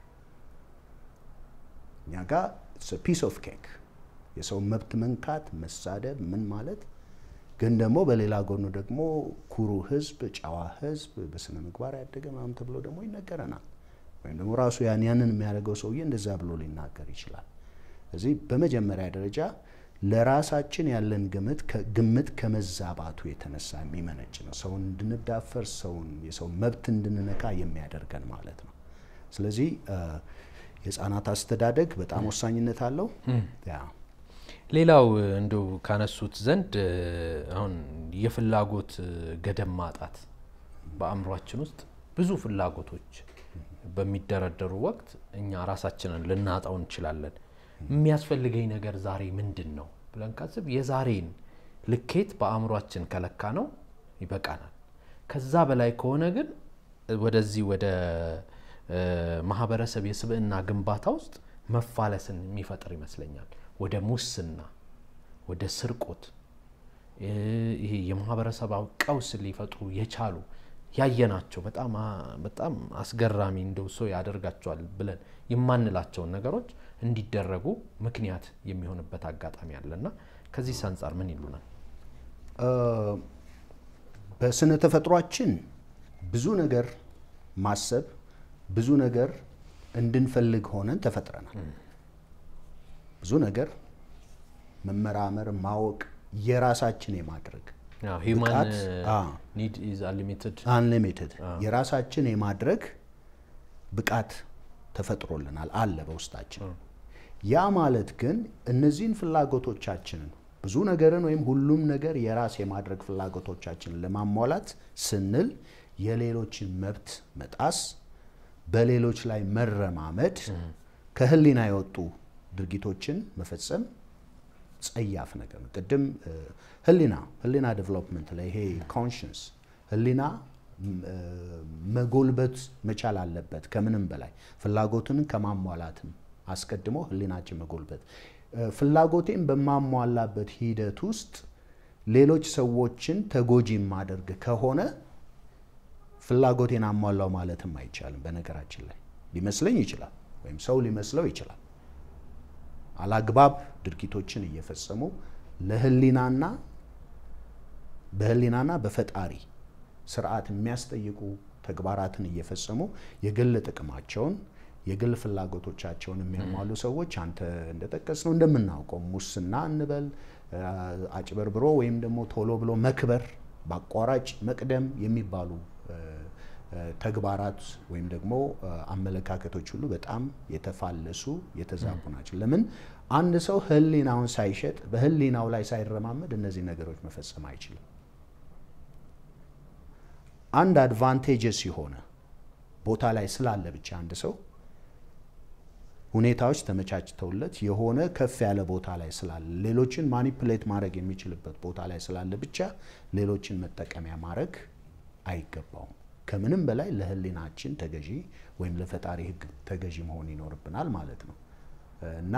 S2: ያጋ it's a piece of cake የሰው መብት መንካት መሳደብ ምን ማለት ግን ደግሞ በሌላ ጎኑ ደግሞ ኩሩ ህዝብ ጫዋ ህዝብ በስነ ምግባር ያደገ ማም ተብሎ ደግሞ ይነገረናል ወይም ደግሞ ራሱ ያንን የሚያደርገው ሰውዬ እንደዛ ብሎ ሊናገር ይችላል እዚህ በመጀመሪያ ደረጃ ለራሳችን ያለን ግምት ከመዛባቱ የተነሳ የሚመነጭ ነው ሰውን እንድንዳፈር የሰው መብት እንድንነካ የሚያደርገን ማለት ነው ስለዚህ የህፃናት አስተዳደግ በጣም ወሳኝነት አለው ያ
S1: ሌላው እንደው ካነሱት ዘንድ አሁን የፍላጎት ገደብ ማጣት በአእምሯችን ውስጥ ብዙ ፍላጎቶች በሚደረደሩ ወቅት እኛ ራሳችንን ልናጣው እንችላለን የሚያስፈልገኝ ነገር ዛሬ ምንድነው ብለን ካስብ የዛሬን ልኬት በአእምሯችን ከለካ ነው ይበቃናል ከዛ በላይ ከሆነ ግን ወደዚህ ወደ ማህበረሰብ የስብዕና ግንባታ ውስጥ መፋለስን የሚፈጥር ይመስለኛል ወደ ሙስና ወደ ስርቆት ይሄ የማህበረሰባው ቀውስ ሊፈጥሩ የቻሉ ያየናቸው በጣም አስገራሚ እንደው ሰው ያደርጋቸዋል ብለን የማንላቸው ነገሮች እንዲደረጉ ምክንያት የሚሆንበት አጋጣሚ አለና ከዚህ አንፃር ምን ይሉናል
S2: በስነ ተፈጥሯችን ብዙ ነገር ማሰብ ብዙ ነገር እንድንፈልግ ሆነን ተፈጥረናል ብዙ ነገር መመራመር ማወቅ የራሳችን የማድረግ
S1: human need is unlimited
S2: የራሳችን የማድረግ ብቃት ተፈጥሮልናል አለ በውስጣችን ያ ማለት ግን እነዚህን ፍላጎቶቻችንን ብዙ ነገርን ወይም ሁሉም ነገር የራስ የማድረግ ፍላጎቶቻችንን ለማሟላት ስንል የሌሎችን መብት መጣስ በሌሎች ላይ መረማመድ ከህሊና የወጡ ድርጊቶችን መፈጸም ጸያፍ ነገር ነው ቀደም ህሊና ዴቨሎፕመንት ላይ ይሄ ኮንሺየንስ ህሊና መጎልበት መቻል አለበት ከምንም በላይ ፍላጎትን ከማሟላትም አስቀድሞ ህሊናችን መጎልበት ፍላጎቴን በማሟላበት ሂደት ውስጥ ሌሎች ሰዎችን ተጎጂ ማድረግ ከሆነ ፍላጎቴን አሟላው ማለትም አይቻልም በነገራችን ላይ ሊመስለኝ ይችላል ወይም ሰው ሊመስለው ይችላል አላግባብ ድርጊቶችን እየፈጸሙ ለህሊናና በፈጣሪ ስርዓት የሚያስጠይቁ ተግባራትን እየፈጸሙ የግል ጥቅማቸውን የግል ፍላጎቶቻቸውን የሚያሟሉ ሰዎች አንተ እንደተጠቀስነው እንደምናውቀው ሙስና እንበል አጭበርብሮ ወይም ደግሞ ቶሎ ብሎ መክበር ባቋራጭ መቅደም የሚባሉ ተግባራት ወይም ደግሞ አመለካከቶች ሁሉ በጣም የተፋለሱ የተዛቡ ናቸው ለምን አንድ ሰው ህሊናውን ሳይሸጥ በህሊናው ላይ ሳይረማመድ እነዚህ ነገሮች መፈጸም አይችልም አንድ አድቫንቴጅስ የሆነ ቦታ ላይ ስላለ ብቻ አንድ ሰው ሁኔታዎች ተመቻችተውለት የሆነ ከፍ ያለ ቦታ ላይ ስላለ ሌሎችን ማኒፑሌት ማድረግ የሚችልበት ቦታ ላይ ስላለ ብቻ ሌሎችን መጠቀሚያ ማድረግ አይገባውም ከምንም በላይ ለህሊናችን ተገዢ ወይም ለፈጣሪ ህግ ተገዢ መሆን ይኖርብናል ማለት ነው እና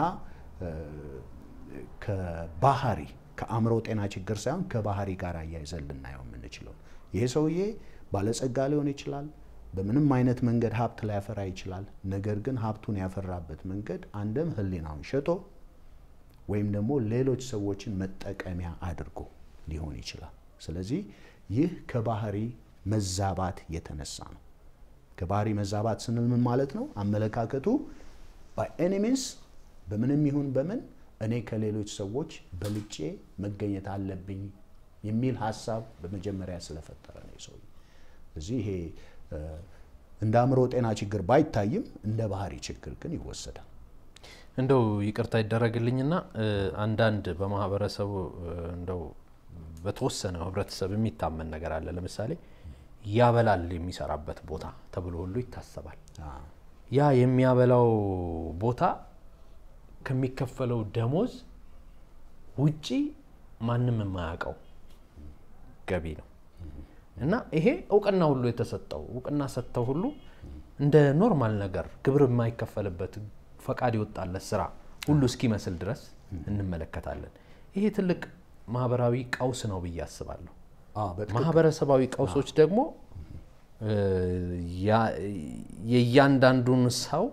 S2: ከባህሪ ከአእምሮ ጤና ችግር ሳይሆን ከባህሪ ጋር አያይዘን ልናየው የምንችለው ይሄ ሰውዬ ባለጸጋ ሊሆን ይችላል በምንም አይነት መንገድ ሀብት ሊያፈራ ይችላል ነገር ግን ሀብቱን ያፈራበት መንገድ አንድም ህሊናውን ሸጦ ወይም ደግሞ ሌሎች ሰዎችን መጠቀሚያ አድርጎ ሊሆን ይችላል ስለዚህ ይህ ከባህሪ መዛባት የተነሳ ነው ከባህሪ መዛባት ስንል ምን ማለት ነው አመለካከቱ by any means በምንም ይሁን በምን እኔ ከሌሎች ሰዎች በልጬ መገኘት አለብኝ የሚል ሐሳብ በመጀመሪያ ስለፈጠረ ነው ሰው እዚህ ይሄ እንደ አእምሮ ጤና ችግር ባይታይም እንደ ባህሪ ችግር ግን ይወሰዳል
S1: እንደው ይቅርታ ይደረግልኝና አንዳንድ በማህበረሰቡ እንደው በተወሰነ ህብረተሰብ የሚታመን ነገር አለ ለምሳሌ ያበላል የሚሰራበት ቦታ ተብሎ ሁሉ ይታሰባል ያ የሚያበላው ቦታ ከሚከፈለው ደሞዝ ውጪ ማንንም የማያውቀው ገቢ ነው እና ይሄ እውቅና ሁሉ የተሰጠው እውቅና ሰጥተው ሁሉ እንደ ኖርማል ነገር ግብር የማይከፈልበት ፈቃድ ይወጣለት ስራ ሁሉ እስኪመስል ድረስ እንመለከታለን ይሄ ትልቅ ማህበራዊ ቀውስ ነው በያስባለሁ ማህበረሰባዊ ቀውሶች ደግሞ የያንዳንዱን ሰው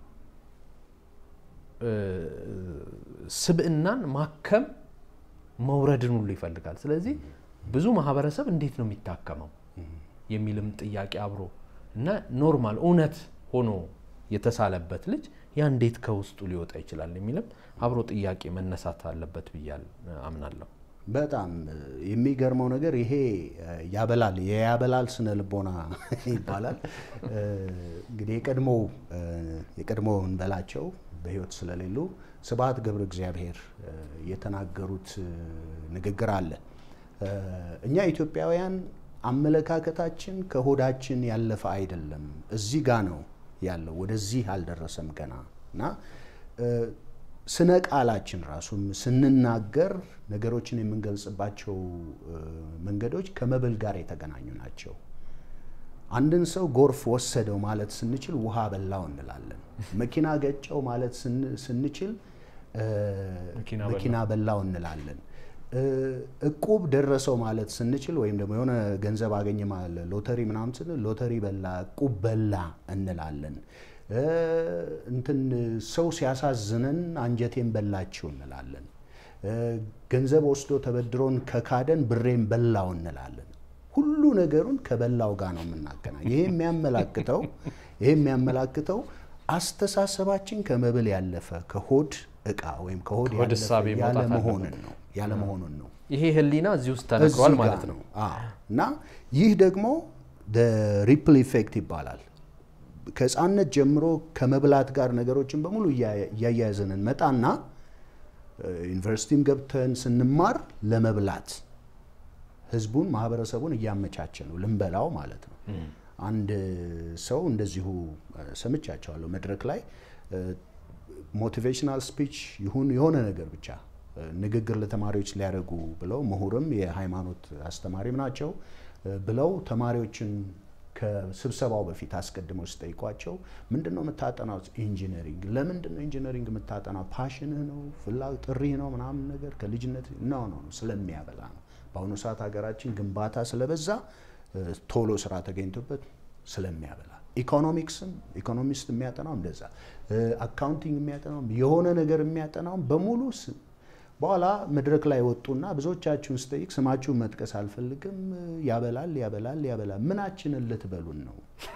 S1: ስብዕናን ማከም መውረድን ሁሉ ይፈልጋል ስለዚህ ብዙ ማህበረሰብ እንዴት ነው የሚታከመው የሚልም ጥያቄ አብሮ እና ኖርማል ኡነት ሆኖ የተሳለበት ልጅ ያ እንዴት ከውስጡ ሊወጣ ይችላል የሚልም አብሮ ጥያቄ መነሳት አለበት ብያል አምናለሁ
S2: በጣም የሚገርመው ነገር ይሄ ያበላል ስነ ልቦና ይባላል እንግዲህ የቀድሞ እንበላቸው በህይወት ስለሌሉ ስብሐት ገብረ እግዚአብሔር የተናገሩት ንግግር አለ እኛ ኢትዮጵያውያን አመለካከታችን ከሆዳችን ያለፈ አይደለም እዚህ ጋር ነው ያለው ወደዚህ አልደረሰም ገናና ስነ ቃላችን ራሱ ስንናገር ነገሮችን የምንገልጽባቸው መንገዶች ከመብል ጋር የተገናኙ ናቸው አንድን ሰው ጎርፍ ወሰደው ማለት ስንችል ውሃ በላው እንላለን መኪና ገጨው ማለት ስንችል መኪና በላው እንላለን እቁብ ደረሰው ማለት ስንችል ወይም ደግሞ የሆነ ገንዘብ አገኘ ማለት ሎተሪ ምናምን ስንል ሎተሪ በላ እቁብ በላ እንላለን እንትን ሰው ሲያሳዝነን አንጀቴን በላችሁ እንላለን ገንዘብ ወስዶ ተበድሮን ከካደን ብሬን በላው እንላለን ሁሉ ነገሩን ከበላው ጋር ነው የምናገናኘው ይሄ የሚያመላክተው አስተሳሰባችን ከመብል ያለፈ ከሆድ እቃ ወይም ከሆድ ያለ መሆኑን ነው
S1: ይሄ ህሊና እዚህ ውስጥ ተነግሯል ማለት ነው
S2: እና ይህ ደግሞ the ripple effect ይባላል ከጻነት ጀምሮ ከመብላት ጋር ነገሮችን በሙሉ ያያያዘንን መጣና ዩኒቨርሲቲም ገብተን ስንማር ለመብላት ህዝቡን ማህበረሰቡን ያመቻቸ ነው ልንበላው ማለት ነው አንድ ሰው እንደዚሁ ሰምቻቸዋለሁ መድረክ ላይ ሞቲቬሽናል ስፒች የሆነ ነገር ብቻ ንግግር ለተማሪዎች ሊያደርጉ ብለው ምሁርም የሃይማኖት አስተማሪም ናቸው ብለው ተማሪዎችን ከስብሰባው በፊት አስቀድመው ሲጠይቋቸው ምንድነው መታጠናው ኢንጂነሪንግ ለምንድነው ኢንጂነሪንግ መታጠናው ፓሽንህ ነው ፍላጎት ጥሪህ ነው ምናምን ነገር ከልጅነት ነው ስለሚያበላ ነው በአሁኑ ሰዓት ሀገራችን ግንባታ ስለበዛ ቶሎ ስራ ተገኝቶበት ስለሚያበላ ኢኮኖሚስት የሚያጠናው እንደዛ አካውንቲንግ የሚያጠናው የሆነ ነገር የሚያጠናው በሙሉ በኋላ መድረክ ላይ ወጡና ብዙዎቻችሁን ስጠይቅ ስማችሁን መጥቀስ አልፈልግም ያበላል ምናችንን ልትበሉን ነው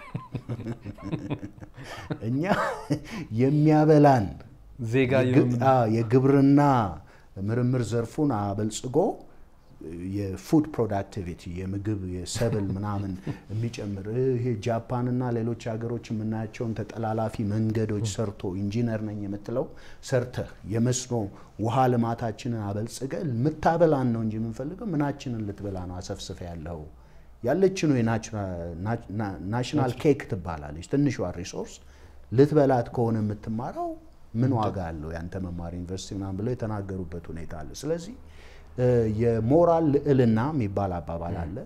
S2: እኛ የሚያበላን
S1: ዜጋ
S2: የግብርና ምርምር ዘርፉን አበልጽጎ የፉድ ፕሮዳክቲቪቲ የምግብ የሰብል ምናምን የሚጨምር ይሄ ጃፓንና ሌሎች ሀገሮች ምናያቸውን ተጠላላፊ መንገዶች ሰርቶ ኢንጂነር ነኝ የምትለው ሰርተ የመስኖ ውሃ ልማታችንን አበልጽገ ምታበላን ነው እንጂ የምንፈልገው ምናችንን ልትበላ ነው አሰፍስፈ ያለችው ናሽናል ኬክ ትባላለች ትንሿ ሪሶርስ ልትበላት ከሆነ የምትማረው ምን ዋጋ አለው ያንተ መማር ዩኒቨርሲቲ ምናምን ብለው የተናገሩበት ሁኔታ አለ ስለዚህ የሞራል ልዕልና የሚባል አባባል አለ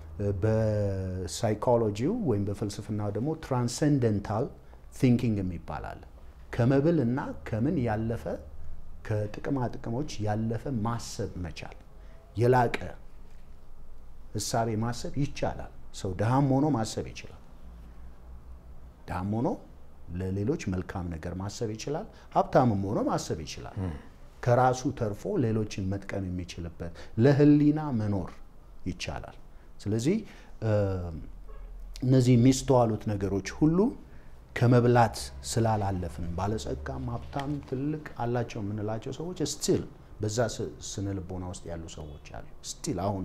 S2: በሳይኮሎጂው ወይም በፍልስፍናው ደግሞ ትራንሰንደንታል ቲንኪንግ የሚባል አለ ከመብልና ከምን ያለፈ ከጥቅማ ጥቅሞች ያለፈ ማሰብ መቻል የላቀ ህሳቤ ማሰብ ይቻላል ሰው ደሃም ሆኖ ማሰብ ይችላል ደሃም ሆኖ ለሌሎች መልካም ነገር ማሰብ ይችላል ሀብታምም ሆኖ ማሰብ ይችላል ከራሱ ተርፎ ሌሎችን መጥቀም የሚችልበት ለህሊና መኖር ይቻላል ስለዚህ እነዚህ ሚስተዋሉት ነገሮች ሁሉ ከመብላት ስላላለፍን ባለጸጋም ሀብታም ትልቅ አላቸው ምንላቸው ሰዎች ስቲል በዛ ስነ ልቦና ውስጥ ያሉ ሰዎች አሉ ስቲል አሁን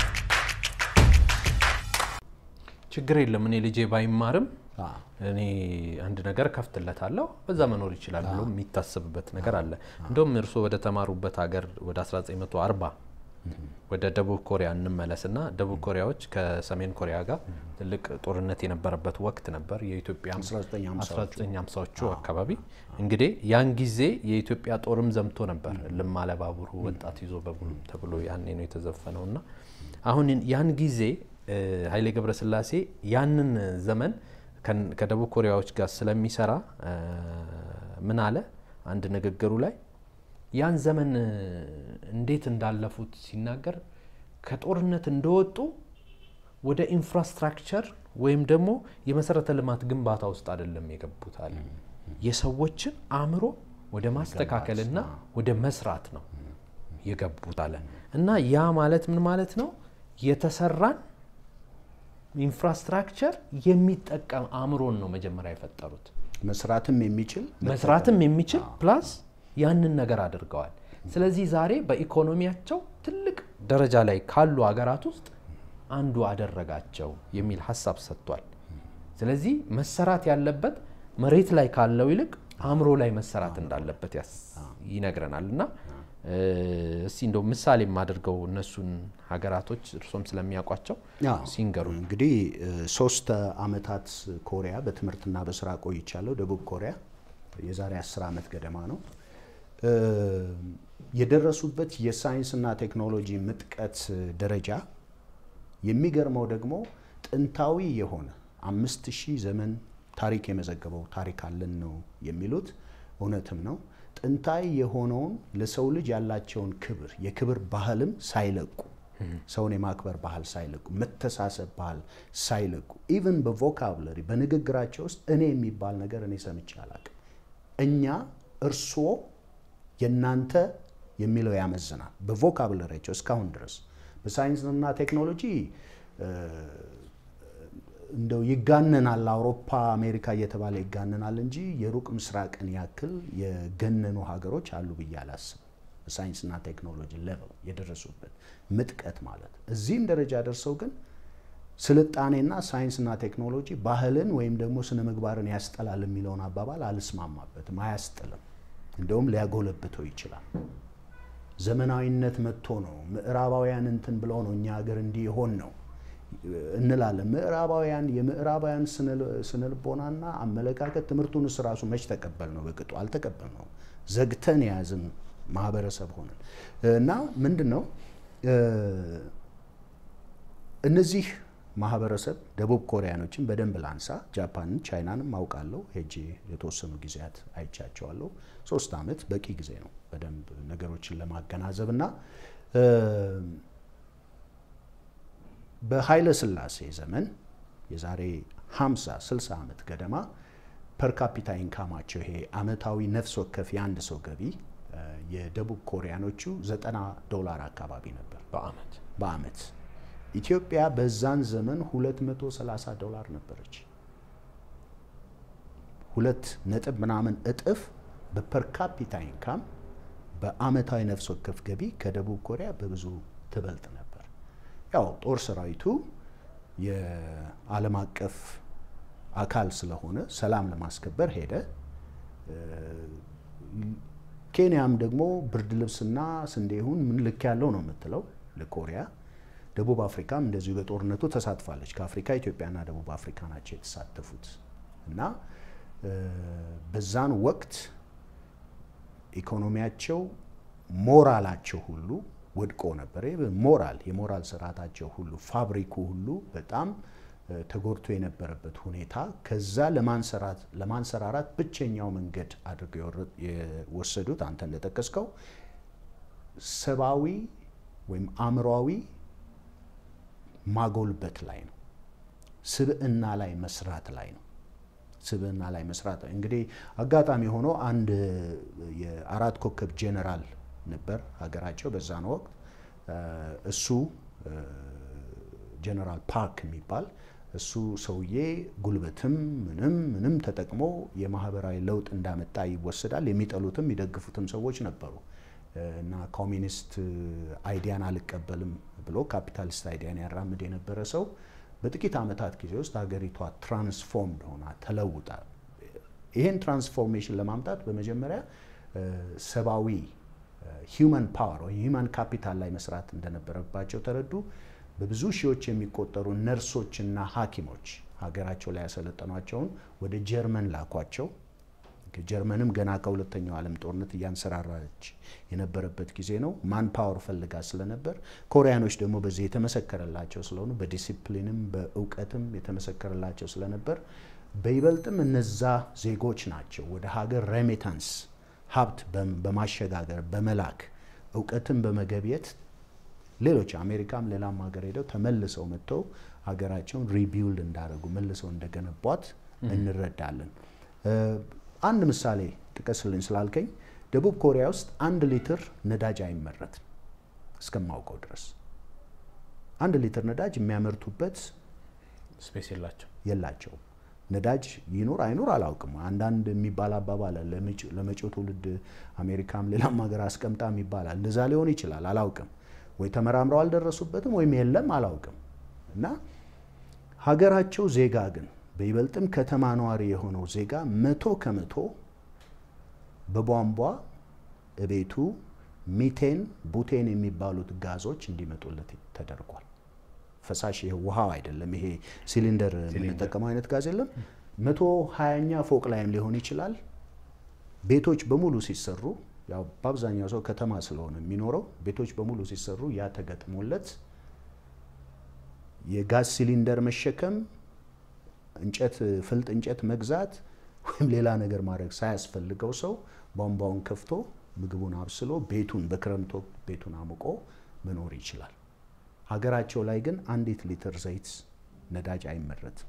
S1: ችግር የለም እኔ ልጄ ባይማርም እኔ አንድ ነገር ከፍትለታለሁ በዛ መኖር ይችላል ብሎ የሚታሰብበት ነገር አለ እንደውም እርሶ ወደ ተማሩበት ሀገር ወደ 1940 ወደ ደቡብ ኮሪያ እንመለስና ደቡብ ኮሪያዎች ከሰሜን ኮሪያ ጋር ትልቅ ጦርነት የነበረበት ወቅት ነበር የኢትዮጵያ 1950ዎቹ አካባቢ እንግዲህ ያን ጊዜ የኢትዮጵያ ጦርም ዘምቶ ነበር ለማለባቡሩ ወጣት ይዞ በቡሉ ተብሎ ያኔ ነው የተዘፈነውና አሁን ያን ጊዜ ኃይሌ ገብረስላሴ ያንን ዘመን ከደቡብ ኮሪያዎች ጋር ስለሚሰራ ምን አለ አንድ ንግግሩ ላይ ያን ዘመን እንዴት እንዳለፉት ሲናገር ከጦርነት እንደወጡ ወደ ኢንፍራስትራክቸር ወይም ደግሞ የመሰረተ ልማት ግንባታ ውስጥ አይደለም የገቡት አለ የሰዎችን አእምሮ ወደ ማስተካከልና ወደ መስራት ነው የገቡት አለ እና ያ ማለት ምን ማለት ነው የተሰራን ኢንፍራስትራክቸር የሚጠቀም አእምሮን ነው መጀመሪያ የፈጠሩት መስራትም የሚችል ፕላስ ያንን ነገር አድርገዋል ስለዚህ ዛሬ በኢኮኖሚያቸው ትልቅ ደረጃ ላይ ካሉ ሀገራት ውስጥ አንዱ አደረጋቸው የሚል ሐሳብ ሰጥቷል ስለዚህ መሰራት ያለበት መሬት ላይ ካለው ይልቅ አእምሮ ላይ መሰራት እንዳለበት ይነግረናልና እስቲ እንደው ምሳሌ ማድርገው እነሱን ሀገራቶች እርሶም ስለሚያቋቸው ሲንገሩ
S2: እንግዲህ 3 አመታት ኮሪያ በትምርትና በስራ ቆይቻለሁ ደቡብ ኮሪያ የዛሬ 10 አመት ገደማ ነው የደረሱበት የሳይንስና ቴክኖሎጂ ምጥቀት ደረጃ የሚገርመው ደግሞ ጥንታዊ የሆነ 5000 ዘመን ታሪክ የመዘገበው ታሪክ አለን ነው የሚሉት እውነትም ነው ጥንታዊ የሆነውን ለሰው ልጅ ያላቸውን ክብር የክብር ባህልም ሳይለቁ ሰውን የማክበር ባህል ሳይለቁ መተሳሰብ ባህል ሳይለቁ ኢቭን በቮካቡላሪ በንግግራቸው ውስጥ እኔ የሚባል ነገር እኔ ሰምቼ አላውቅም እኛ እርሶ የናንተ የሚለው ያመዝናል በቮካቡላሪያቸው እስካሁን ድረስ በሳይንስና ቴክኖሎጂ እንደው ይጋነናል አውሮፓ አሜሪካ እየተባለ ይጋነናል እንጂ የሩቅ ምስራቅን ያክል የገነኑ ሀገሮች አሉ በያላስ በሳይንስና ቴክኖሎጂ ሌቭል የደረሱበት ምጥቀት ማለት እዚህም ደረጃ ደርሰው ግን ስልጣኔና ሳይንስና ቴክኖሎጂ ባህልን ወይም ደግሞ ስነ ምግባርን ያስጠላል የሚለውን አባባል አልስማማበትም አያስጥልም እንደውም ሊያጎለብተው ይችላል ዘመናዊነት መጥቶ ነው ምዕራባውያን እንትን ብለው ነው እኛ ሀገር እንዲህ ይሆን ነው እንላለን ምዕራባውያን የምዕራባውያን ስነልቦናና አመለካከት ትምርቱን ራሱ መች ተቀበል ነው በቅጡ አልተቀበል ነው ዘግተን ያዝን ማህበረሰብ ሆነን እና ምንድነው እነዚህ ማህበረሰብ ደቡብ ኮሪያኖችን በደንብ ላንሳ ጃፓንን ቻይናንም ማውቃለሁ ሄጄ የተወሰኑ ጊዜያት አይቻቸዋለሁ 3 አመት በቂ ጊዜ ነው በደንብ ነገሮችን ለማገናዘብና በኃይለ ሥላሴ ዘመን የዛሬ 50 60 አመት ገደማ ፐር ካፒታ ኢንካማቸው ይሄ አመታዊ ነፍስ ወከፍ የአንድ ሰው ገቢ የደቡብ ኮሪያኖቹ $90 አካባቢ ነበር በአመት ኢትዮጵያ በዛን ዘመን $230 ነበረች 2 ምናምን እጥፍ በፐር ካፒታ ኢንካም በአመታዊ ነፍስ ወከፍ ገቢ ከደቡብ ኮሪያ በብዙ ትበልጥ ነበር ያው ጦር ሰራዊቱ የዓለም አቀፍ አካል ስለሆነ ሰላም ለማስከበር ሄደ ኬንያም ደግሞ ብርድ ልብስና ስንዴሁን ምን ልክ ያለው ነው የምትለው ለኮሪያ ደቡብ አፍሪካም እንደዚሁ በጦርነቱ ተሳትፋለች ከአፍሪካ ኢትዮጵያና ደቡብ አፍሪካ ናቸው የተሳተፉት እና በዛን ወቅት ኢኮኖሚያቸው ሞራላቸው ሁሉ ወድቆ ነበር የሞራል ስርዓታቸው ሁሉ ፋብሪኩ ሁሉ በጣም ተጎድቶ የነበረበት ሁኔታ ከዛ ለማንሰራራት ብቸኛው መንገድ አድርገው የወሰዱት አንተ እንደተከስከው ሰባዊ ወይም አምሮዊ ማጎልበት ላይ ነው ስብዕና ላይ መስራት እንግዲህ አጋጣሚ ሆኖ አንድ የአራት ኮከብ ጄነራል ነበር ሀገራቸው በዛን ወቅት እሱ ጄነራል ፓርክ የሚባል እሱ ሰውዬ ጉልበትም ምንም ተጠቅሞ የማህበራዊ ለውጥ እንዳመጣ ይወሰዳል የሚጠሉትም ይደግፉትም ሰዎች ነበሩ እና ኮሚኒስት አይዲያን አልቀበልም ብሎ ካፒታሊስት አይዲያን ያራምድ የነበረ ሰው በጥቂት አመታት ጊዜ ውስጥ ሀገሪቷ ትራንስፎርምድ ሆና ተለውጣ ይሄን ትራንስፎርሜሽን ለማምጣት በመጀመሪያ ሰባዊ human power or human capital ላይ መስራት እንደነበረባቸው ተረዱ በብዙ ሺዎች የሚቆጠሩ ነርሶችና ሐኪሞች ሀገራቸው ላይ ያሰለጠኗቸውን ወደ ጀርመን ላኳቸው ጀርመንም ገና ከሁለተኛው ዓለም ጦርነት ያንሰራራች የነበረበት ጊዜ ነው ማን ፓወር ፈልጋ ስለነበር ኮሪያኖች ደግሞ በዚህ የተመሰከረላቸው ስለሆኑ በዲሲፕሊንም በእውቀትም የተመሰከረላቸው ስለነበር በይበልጥም እነዛ ዜጎች ናቸው ወደ ሀገር ሬሚታንስ ሀብት በማሸጋገር በመላክ እውቀትን በመገብየት ሌሎች አሜሪካም ሌላም ሀገር ሄደው ተመልሰው መጥተው ሀገራቸውን ሪቢልድ እንዳደረጉ መልሰው እንደገነቧት እንረዳለን አንድ ምሳሌ ጥቀስልኝ ስላልከኝ ደቡብ ኮሪያ ውስጥ 1 ሊትር ነዳጅ አይመረትም እስከማውቀው ድረስ 1 ሊትር ነዳጅ የሚያመርቱበት
S1: ስፔስ
S2: የላቸው ነዳጅ ይኖር አይኖር አላውቅም አንዳንድ የሚባል አባባል ለመጪው ትውልድ አሜሪካም ሌላም ሀገር አስቀምጣም ይባላል እንደዛ ሊሆን ይችላል አላውቅም ወይ ተመራምረው አልደረሱበትም ወይም የለም አላውቅም እና ሀገራቸው ዜጋ ግን በይበልጥም ከተማ ነዋሪ የሆነው ዜጋ 100% በቧንቧ እቤቱ ሚቴን ቡቴን የሚባሉት ጋዞች እንዲመጡለት ተደርጓል ፈሳሽ ውሃው አይደለም ይሄ ሲሊንደር የምንጠቀመው አይነት ጋዝ የለም 120ኛ ፎቅ ላይም ሊሆን ይችላል ቤቶች በሙሉ ሲሰሩ ያው በአብዛኛው ሰው ከተማ ስለሆነ የሚኖረው ቤቶች በሙሉ ሲሰሩ ያ ተገጥሞለት የጋዝ ሲሊንደር መሸከም እንጨት ፍልጥ እንጨት መግዛት ወይም ሌላ ነገር ማድረግ ሳያስፈልገው ሰው ቧንቧውን ከፍቶ ምግቡን አብስሎ ቤቱን በክረምቱ ቤቱን አሙቆ መኖር ይችላል። ሀገራቸው ላይ ግን 1 ሊትር ዘይት ነዳጅ አይመረትም።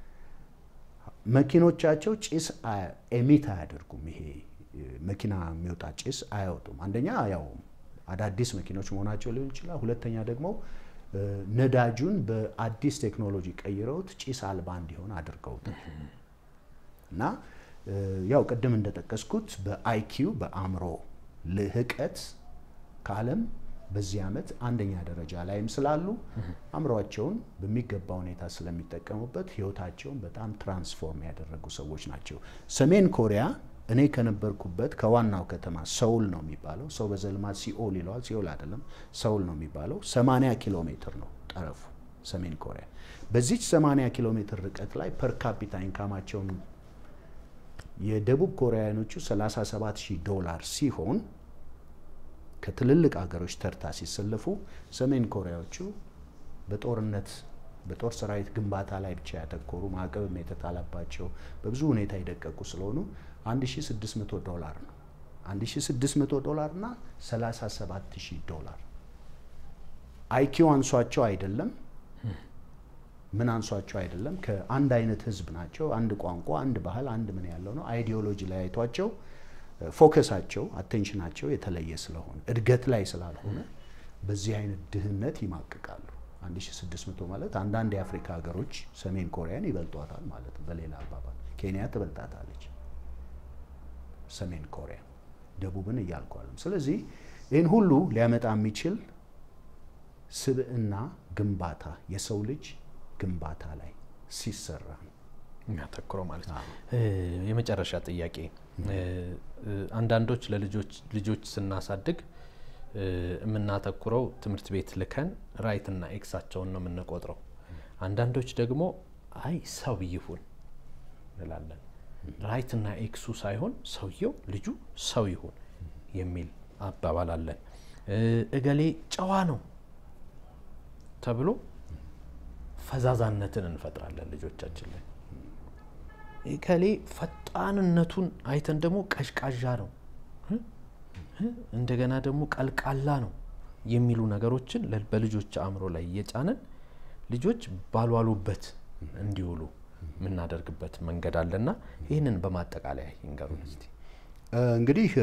S2: መኪኖቻቸው ጭስ ኤሚት አያደርጉም። ይሄ መኪና የሚወጣ ጭስ አያወጡም። አንደኛ ያው አዳዲስ መኪኖች መሆናቸው ሊሆን ይችላል። ሁለተኛ ደግሞ ነዳጁን በአዲስ ቴክኖሎጂ ቀይረውት ጭስ አልባ እንዲሆን አድርገውታል። እና ያው ቀደም እንደተጠቀስኩት በአይኪው በአእምሮ ልህቀት ከዓለም በዚህ ዓመት አንደኛ ደረጃ ላይም ስላሉ አእምሮአቸውን በሚገባ ሁኔታ ስለሚጠቀሙበት ህይወታቸውን በጣም ትራንስፎርም ያደረጉ ሰዎች ናቸው። ሰሜን ኮሪያ እኔ ከነበርኩበት ከዋናው ከተማ ሰውል ነው የሚባለው። ሰው በዘልማት ሲኦል ይለዋል። ሲኦል አይደለም ሰውል ነው የሚባለው። 80 ኪሎ ሜትር ነው ጠረፉ ሰሜን ኮሪያ። በዚህ 80 ኪሎ ሜትር ርቀት ላይ ፐር ካፒታ ኢንካማቸው የደቡብ ኮሪያኖቹ $37,000 ሲሆን ከትልልቅ ሀገሮች ተርታ ሲሰለፉ ሰሜን ኮሪያዎቹ በጦር ሰራዊት ግንባታ ላይ ብቻ ያተኮሩ ማዕቀብም የተጣለባቸው በብዙ ሁኔታ ይደቀቁ ስለሆኑ $1,600 ነው። $1,600 እና $37,000 አይኪው አንሷቸው አይደለም ምን አንሷቸው አይደለም። ከአንድ አይነት ህዝብ ናቸው። አንድ ቋንቋ፣ አንድ ባህል፣ አንድ ምን ያለው ነው። አይዲዮሎጂ ላይ አይቷቸው ፎከሳቸው አቴንሽናቸው የተለየ ስለሆነ እድገት ላይ ስላልሆነ በዚህ አይነት ድህነት ይማቅቃሉ። 1600 ማለት አንዳንድ የአፍሪካ ሀገሮች ሰሜን ኮሪያን ይበልጧታል ማለት ነው። በሌላ አባባል ኬንያ ትበልጣታለች ሰሜን ኮሪያ ደቡብን እያልኳለሁ። ስለዚህ ይህን ሁሉ ሊያመጣ የሚችል ስብዕና ግንባታ የሰው ልጅ ግንባታ ላይ ሲሰራ
S1: የሚያተኩረው ማለት ነው። የመጨረሻ ጥያቄ አንዳንዶች ልጆች ስናሳድግ የምናተኩረው ትምህርት ቤት ልከን ራይት እና ኤክሳቸውን ነው የምንቆጥረው። አንዳንዶች ደግሞ አይ ሰው ይሁን እንላለን። ራይት እና ኤክሱ ሳይሆን ሰውየው ልጁ ሰው ይሁን የሚል አባባል አለን። እገሌ ጨዋ ነው ተብሎ ፈዛዛነትን እንፈጥራለን ልጆቻችን ላይ። እገሌ ፈጣንነቱን አይተን ደግሞ ቀሽቃዣ ነው እንደገና ደግሞ ቀልቃላ ነው የሚሉ ነገሮችን በልጆች አእምሮ ላይ እየጫነን ልጆች ባልዋሉበት እንዲውሉ ምናደርግበት መንገድ አለና ይሄንን በማጠቃለያ ይንገሩን እስቲ።
S2: እንግዲህ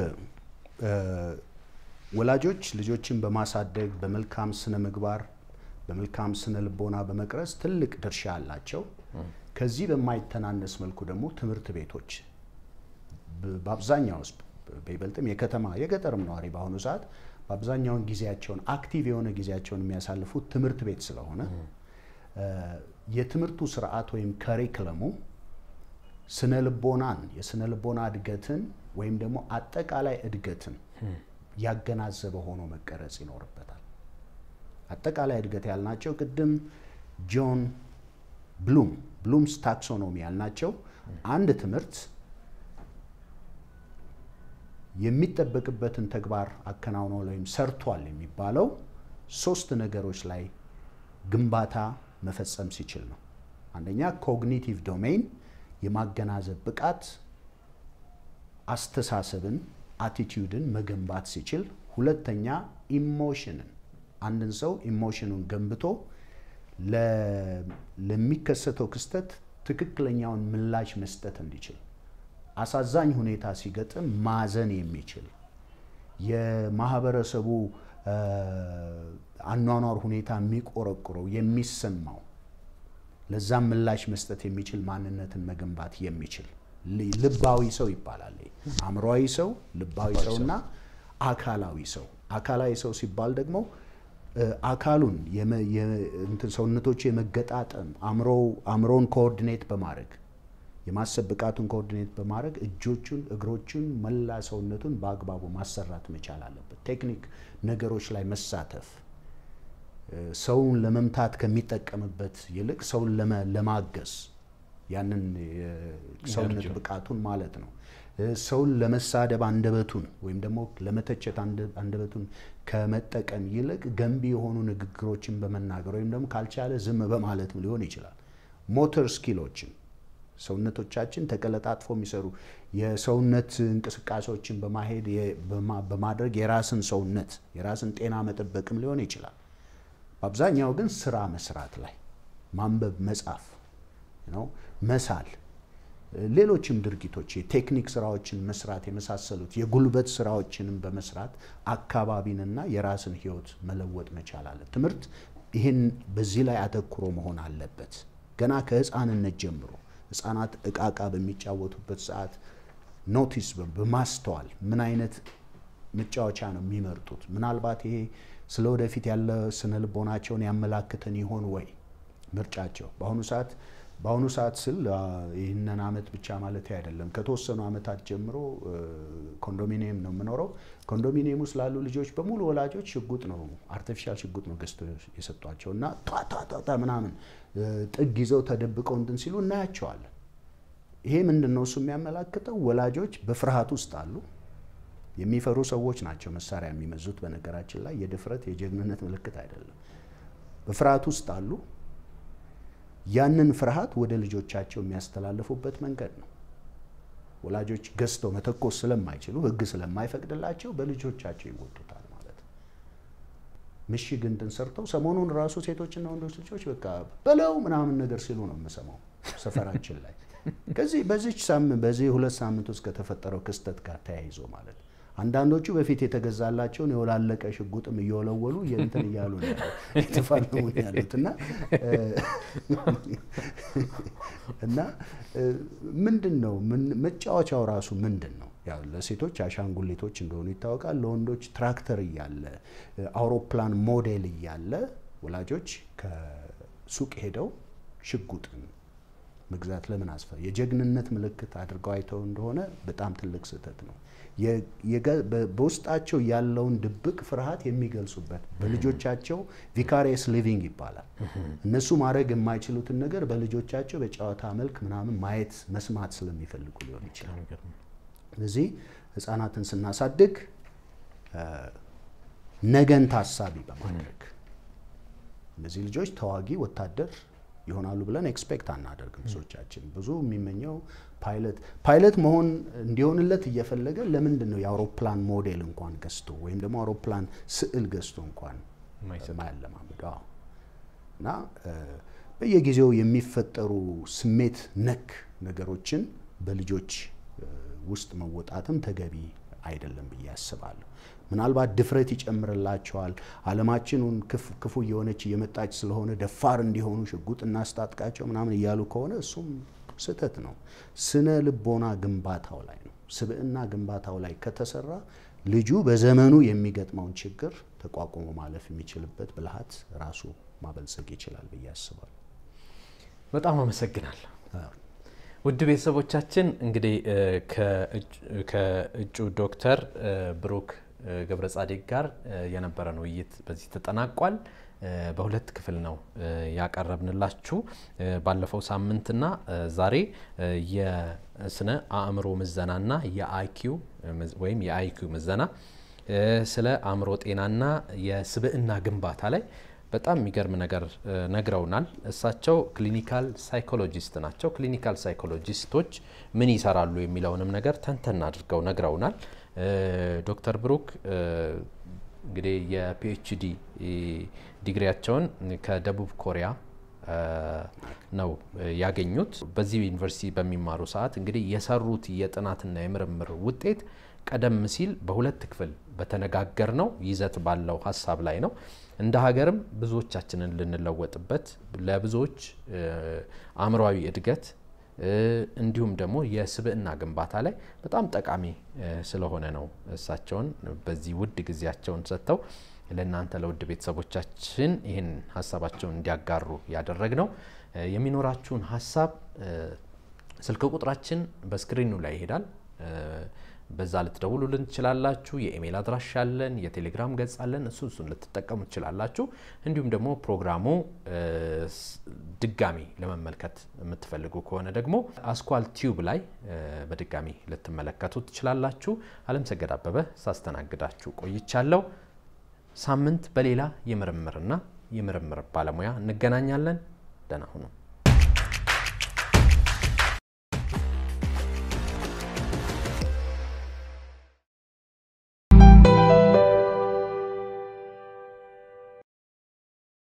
S2: ወላጆች ልጆችን በማሳደግ በመልካም ስነ ምግባር በመልካም ስነ ልቦና በመቅረጽ ትልቅ ድርሻ አላቸው። ከዚህ በማይተናነስ መልኩ ደግሞ ትምህርት ቤቶች በአብዛኛው በይበልጥም የከተማ የገጠርም ነዋሪ በአሁኑ ሰዓት በአብዛኛው ጊዜያቸውን አክቲቭ የሆነ ጊዜያቸውን የሚያሳልፉት ትምህርት ቤት ስለሆነ የትምህርቱ ስርዓት ወይም ካሪኩለሙ ስነ ልቦናን የስነ ልቦና እድገትን ወይም ደግሞ አጠቃላይ እድገትን ያገናዘበ ሆኖ መቀረጽ ይኖርበታል። አጠቃላይ እድገት ያልናቸው ቅድም ጆን ብሉምስ ታክሶኖሚ ያልናቸው አንድ ትምህርት የሚጠበቅበትን ተግባር አከናውኖ ወይም ሰርቷል የሚባለው 3 ነገሮች ላይ ግንባታ መፈጸም ሲችል ነው። አንደኛ ኮግኒቲቭ ዶሜን የማገናዘብ ብቃት አስተሳሰብን አቲቲዩድን መገንባት ሲችል፣ ሁለተኛ ኢሞሽንን አንድን ሰው ኢሞሽኑን ገንብቶ ለሚከሰተው ክስተት ትክክለኛውን ምላሽ መስጠት እንዲችል፣ አሳዛኝ ሁኔታ ሲገጥም ማዘን የሚችል የማህበረሰቡ አኗኗር ሁኔታ የሚቆረቁረው የሚሰማው ለዛም ምላሽ መስጠት የሚችል ማንነትን መገንባት የሚችል ልባዊ ሰው ይባላል። አእምሮአዊ ሰው፣ ልባዊ ሰውና አካላዊ ሰው። አካላዊ ሰው ሲባል ደግሞ አካሉን እንትን ሰውነቶች የመገጣጠም አእምሮን ኮኦርዲኔት በማድረግ የማሰብ ብቃቱን ኮኦርዲኔት በማድረግ እጆቹን እግሮቹን መላ ሰውነቱን በአግባቡ ማሰራት መቻል አለበት። ቴክኒክ ነገሮች ላይ መሳተፍ ሰውን ለመምታት ከሚጠቀምበት ይልቅ ሰውን ለማገዝ ያንን ሰውነት ብቃቱን ማለት ነው። ሰውን ለመሳደብ አንደበቱን ወይም ደግሞ ለመተቸት አንደበቱን ከመጠቀም ይልቅ ገንቢ የሆኑ ንግግሮችን በመናገር ወይም ደግሞ ካልቻለ ዝም በማለትም ሊሆን ይችላል። ሞተር ስኪሎችን ሰውነቶቻችን ተቀለጣጥፎ የሚሰሩ የሰውነት እንቅስቃሴዎችን በማድረግ የራስን ሰውነት የራስን ጤና መጠበቅም ሊሆን ይችላል አብዛኛው ግን ስራ መስራት ላይ ማንበብ መጻፍ መሳል ሌሎችም ድርጊቶች የቴክኒክ ስራዎችን መስራት የመሳሰሉት የጉልበት ስራዎችንም በመስራት አካባቢንና የራስን ህይወት መለወጥ መቻል አለ ትምርት ይሄን በዚህ ላይ አተኩሮ መሆን አለበት ገና ከህፃንነት ጀምሮ ህፃናት እቃቃ በሚጫወቱበት ሰዓት ኖቲስ በማስተዋል ምን አይነት መጫወቻ ነው የሚመርጡት ምናልባት ይሄ ስለወደፊት ያለ ስነልቦናቸውን ያመላክተን ይሆን ወይ ምርጫቸው በአሁኑ ሰዓት ስል ይሄንን አመት ብቻ ማለት አይደለም ከተወሰኑ አመታት ጀምሮ ኮንዶሚኒየም ነው የምኖረው ኮንዶሚኒየም ውስጥ ላሉ ልጆች በሙሉ ወላጆች ሽጉጥ ነው አርቲፊሻል ሽጉጥ ነው ገዝቶ የሰጧቸውና ታታታ ምናምን ጥግ ይዘው ተደብቀው እንትን ሲሉ እናያቸዋለን ይሄ ምንድነው እሱ የሚያመላክተው ወላጆች በፍርሃት ውስጥ አሉ የሚፈሩ ሰዎች ናቸው መሳሪያ የሚመዙት በነገራችን ላይ የድፍረት የጀግንነት ምልክት አይደለም በፍርሃት ውስጥ አሉ ያንን ፍርሃት ወደ ልጆቻቸው የሚያስተላልፉበት መንገድ ነው ወላጆች ገዝተው መተኮስ ስለማይችሉ ህግ ስለማይፈቅድላቸው በልጆቻቸው ይወጡታል ማለት ምሽግ እንትን ሰርተው ሰሞኑን ራሱ ሴቶችና ወንዶች ልጆች በቃ በለው ምናምን ነገር ሲሉ ነው የምሰማው ሰፈራችን ላይ ከዚህ በዚህ 2 ሳምንት ውስጥ ከተፈጠረው ክስተት ጋር ተያይዞ ማለት አንዳንዶቹ በፊት የተገዛላቸውን የወላለቀ ሽጉጥም እየወለወሉ የእንትን ይያሉ ነው የተፋለሙ ያሉትና ምንድነው መጫወቻው ራሱ ምንድነው ያው ለሴቶች አሻንጉሊቶች እንደሆኑ ይታወቃል ለወንዶች ትራክተር ይያለ አውሮፕላን ሞዴል ይያለ ወላጆች ከሱቅ ሄደው ሽጉጥን መግዛት ለምን አስፈለገ የጀግንነት ምልክት አድርገው አይተው እንደሆነ በጣም ትልቅ ስህተት ነው በውስጣቸው ያለውን ድብቅ ፍርሃት የሚገልጹበት በልጆቻቸው ቪካሪየስ ሊቪንግ ይባላል እነሱ ማድረግ የማይችሉትን ነገር በልጆቻቸው በጨዋታ መልክ ምናምን ማየት መስማት ስለሚፈልጉ ሊሆን ይችላል ስለዚህ ህፃናትን ስናሳድግ ነገን ታሳቢ በማድረግ እነዚህ ልጆች ተዋጊ ወታደር ይሆናሉ ብለን ኤክስፔክት አናደርግም ብዙዎቻችን ብዙ የሚመኘው ፓይለት መሆን እንዲሆንለት እየፈለገ ለምንድነው የአውሮፕላን ሞዴል እንኳን ገዝቶ ወይም ደግሞ አውሮፕላን ስዕል ገዝቶ እንኳን ማያለማመደው እና በየጊዜው የሚፈጠሩ ስሜት ነክ ነገሮችን በልጆች ውስጥ መወጣትም ተገቢ አይደለም ብዬ አስባለሁ ምናልባት ድፍረት ይጨምርላቸዋል ዓለማችንን ክፉ የሆነች የመጣች ስለሆነ ደፋር እንዲሆኑ ሽጉጥና አስታጥቃቸው ምናምን ይያሉ ከሆነ እሱም ስህተት ነው ስነ ልቦና ግንባታው ላይ ነው ስብዕና ግንባታው ላይ ከተሰራ ልጁ በዘመኑ የሚገጥመውን ችግር ተቋቁሞ ማለፍ የሚችልበት ብልሃት ራሱ ማበልጸግ ይችላል ብዬ አስባለሁ
S1: በጣም አመሰግናለሁ ውድ ቤተሰቦቻችን እንግዲህ ከእጩ ዶክተር ብሩክ ገብረጻዲቅ ጋር የነበረን ውይይት በዚህ ተጠናቋል በሁለት ክፍል ነው ያቀረብንላችሁ ባለፈው ሳምንትና ዛሬ የስነ አእምሮ ምዘናና የአይኪው ወይም የአይኪው ምዘና ስለ አእምሮ ጤናና የስብዕና ግንባታ ላይ በጣም የሚገርም ነገር ነግረውናል እሳቸው ክሊኒካል ሳይኮሎጂስት ናቸው ክሊኒካል ሳይኮሎጂስቶች ምን ይሰራሉ የሚለውንም ነገር ተንተን አድርገው ነግረውናል ዶክተር ብሩክ እንግዲህ የፒኤችዲ ዲግሪያቸውን ከደቡብ ኮሪያ ነው ያገኙት በዚህ ዩኒቨርሲቲ በሚማሩ ሰዓት እንግዲህ የሰሩት የጥናትና የምርምር ውጤት ቀደም ሲል በሁለት ክፍል በተነጋገር ነው ይዘት ባለው ሐሳብ ላይ ነው እንደ ሀገርም ብዙዎቻችንን ልንለወጥበት ለብዙዎች አእምሮአዊ እድገት እንዲሁም ደግሞ የስብዕና ግንባታ ላይ በጣም ጠቃሚ ስለሆነ ነው እሳቸውን በዚህ ውድ ጊዜያቸውን ሰጥተው ለእናንተ ለውድ ቤተሰቦቻችን ይሄን ሐሳባቸውን እንዲያጋሩ ያደረግነው የሚኖራችሁን ሐሳብ ስልክ ቁጥራችን በስክሪኑ ላይ ይሄዳል በዛ ልትደውሉልን ትችላላችሁ የኢሜል አድራሻ አለን የቴሌግራም ገጽ አለን እሱን ልትጠቀሙ ትችላላችሁ እንዲሁም ደግሞ ፕሮግራሙ ድጋሚ ለመመልከት የምትፈልጉ ከሆነ ደግሞ አስኳል ቲዩብ ላይ በድጋሚ ልትመለከቱ ትችላላችሁ አለምሰገድ አበበ ሳስተናግዳችሁ ቆይቻለሁ ሳምንት በሌላ የምርምር ባለሙያ እንገናኛለን ደህና ሁኑ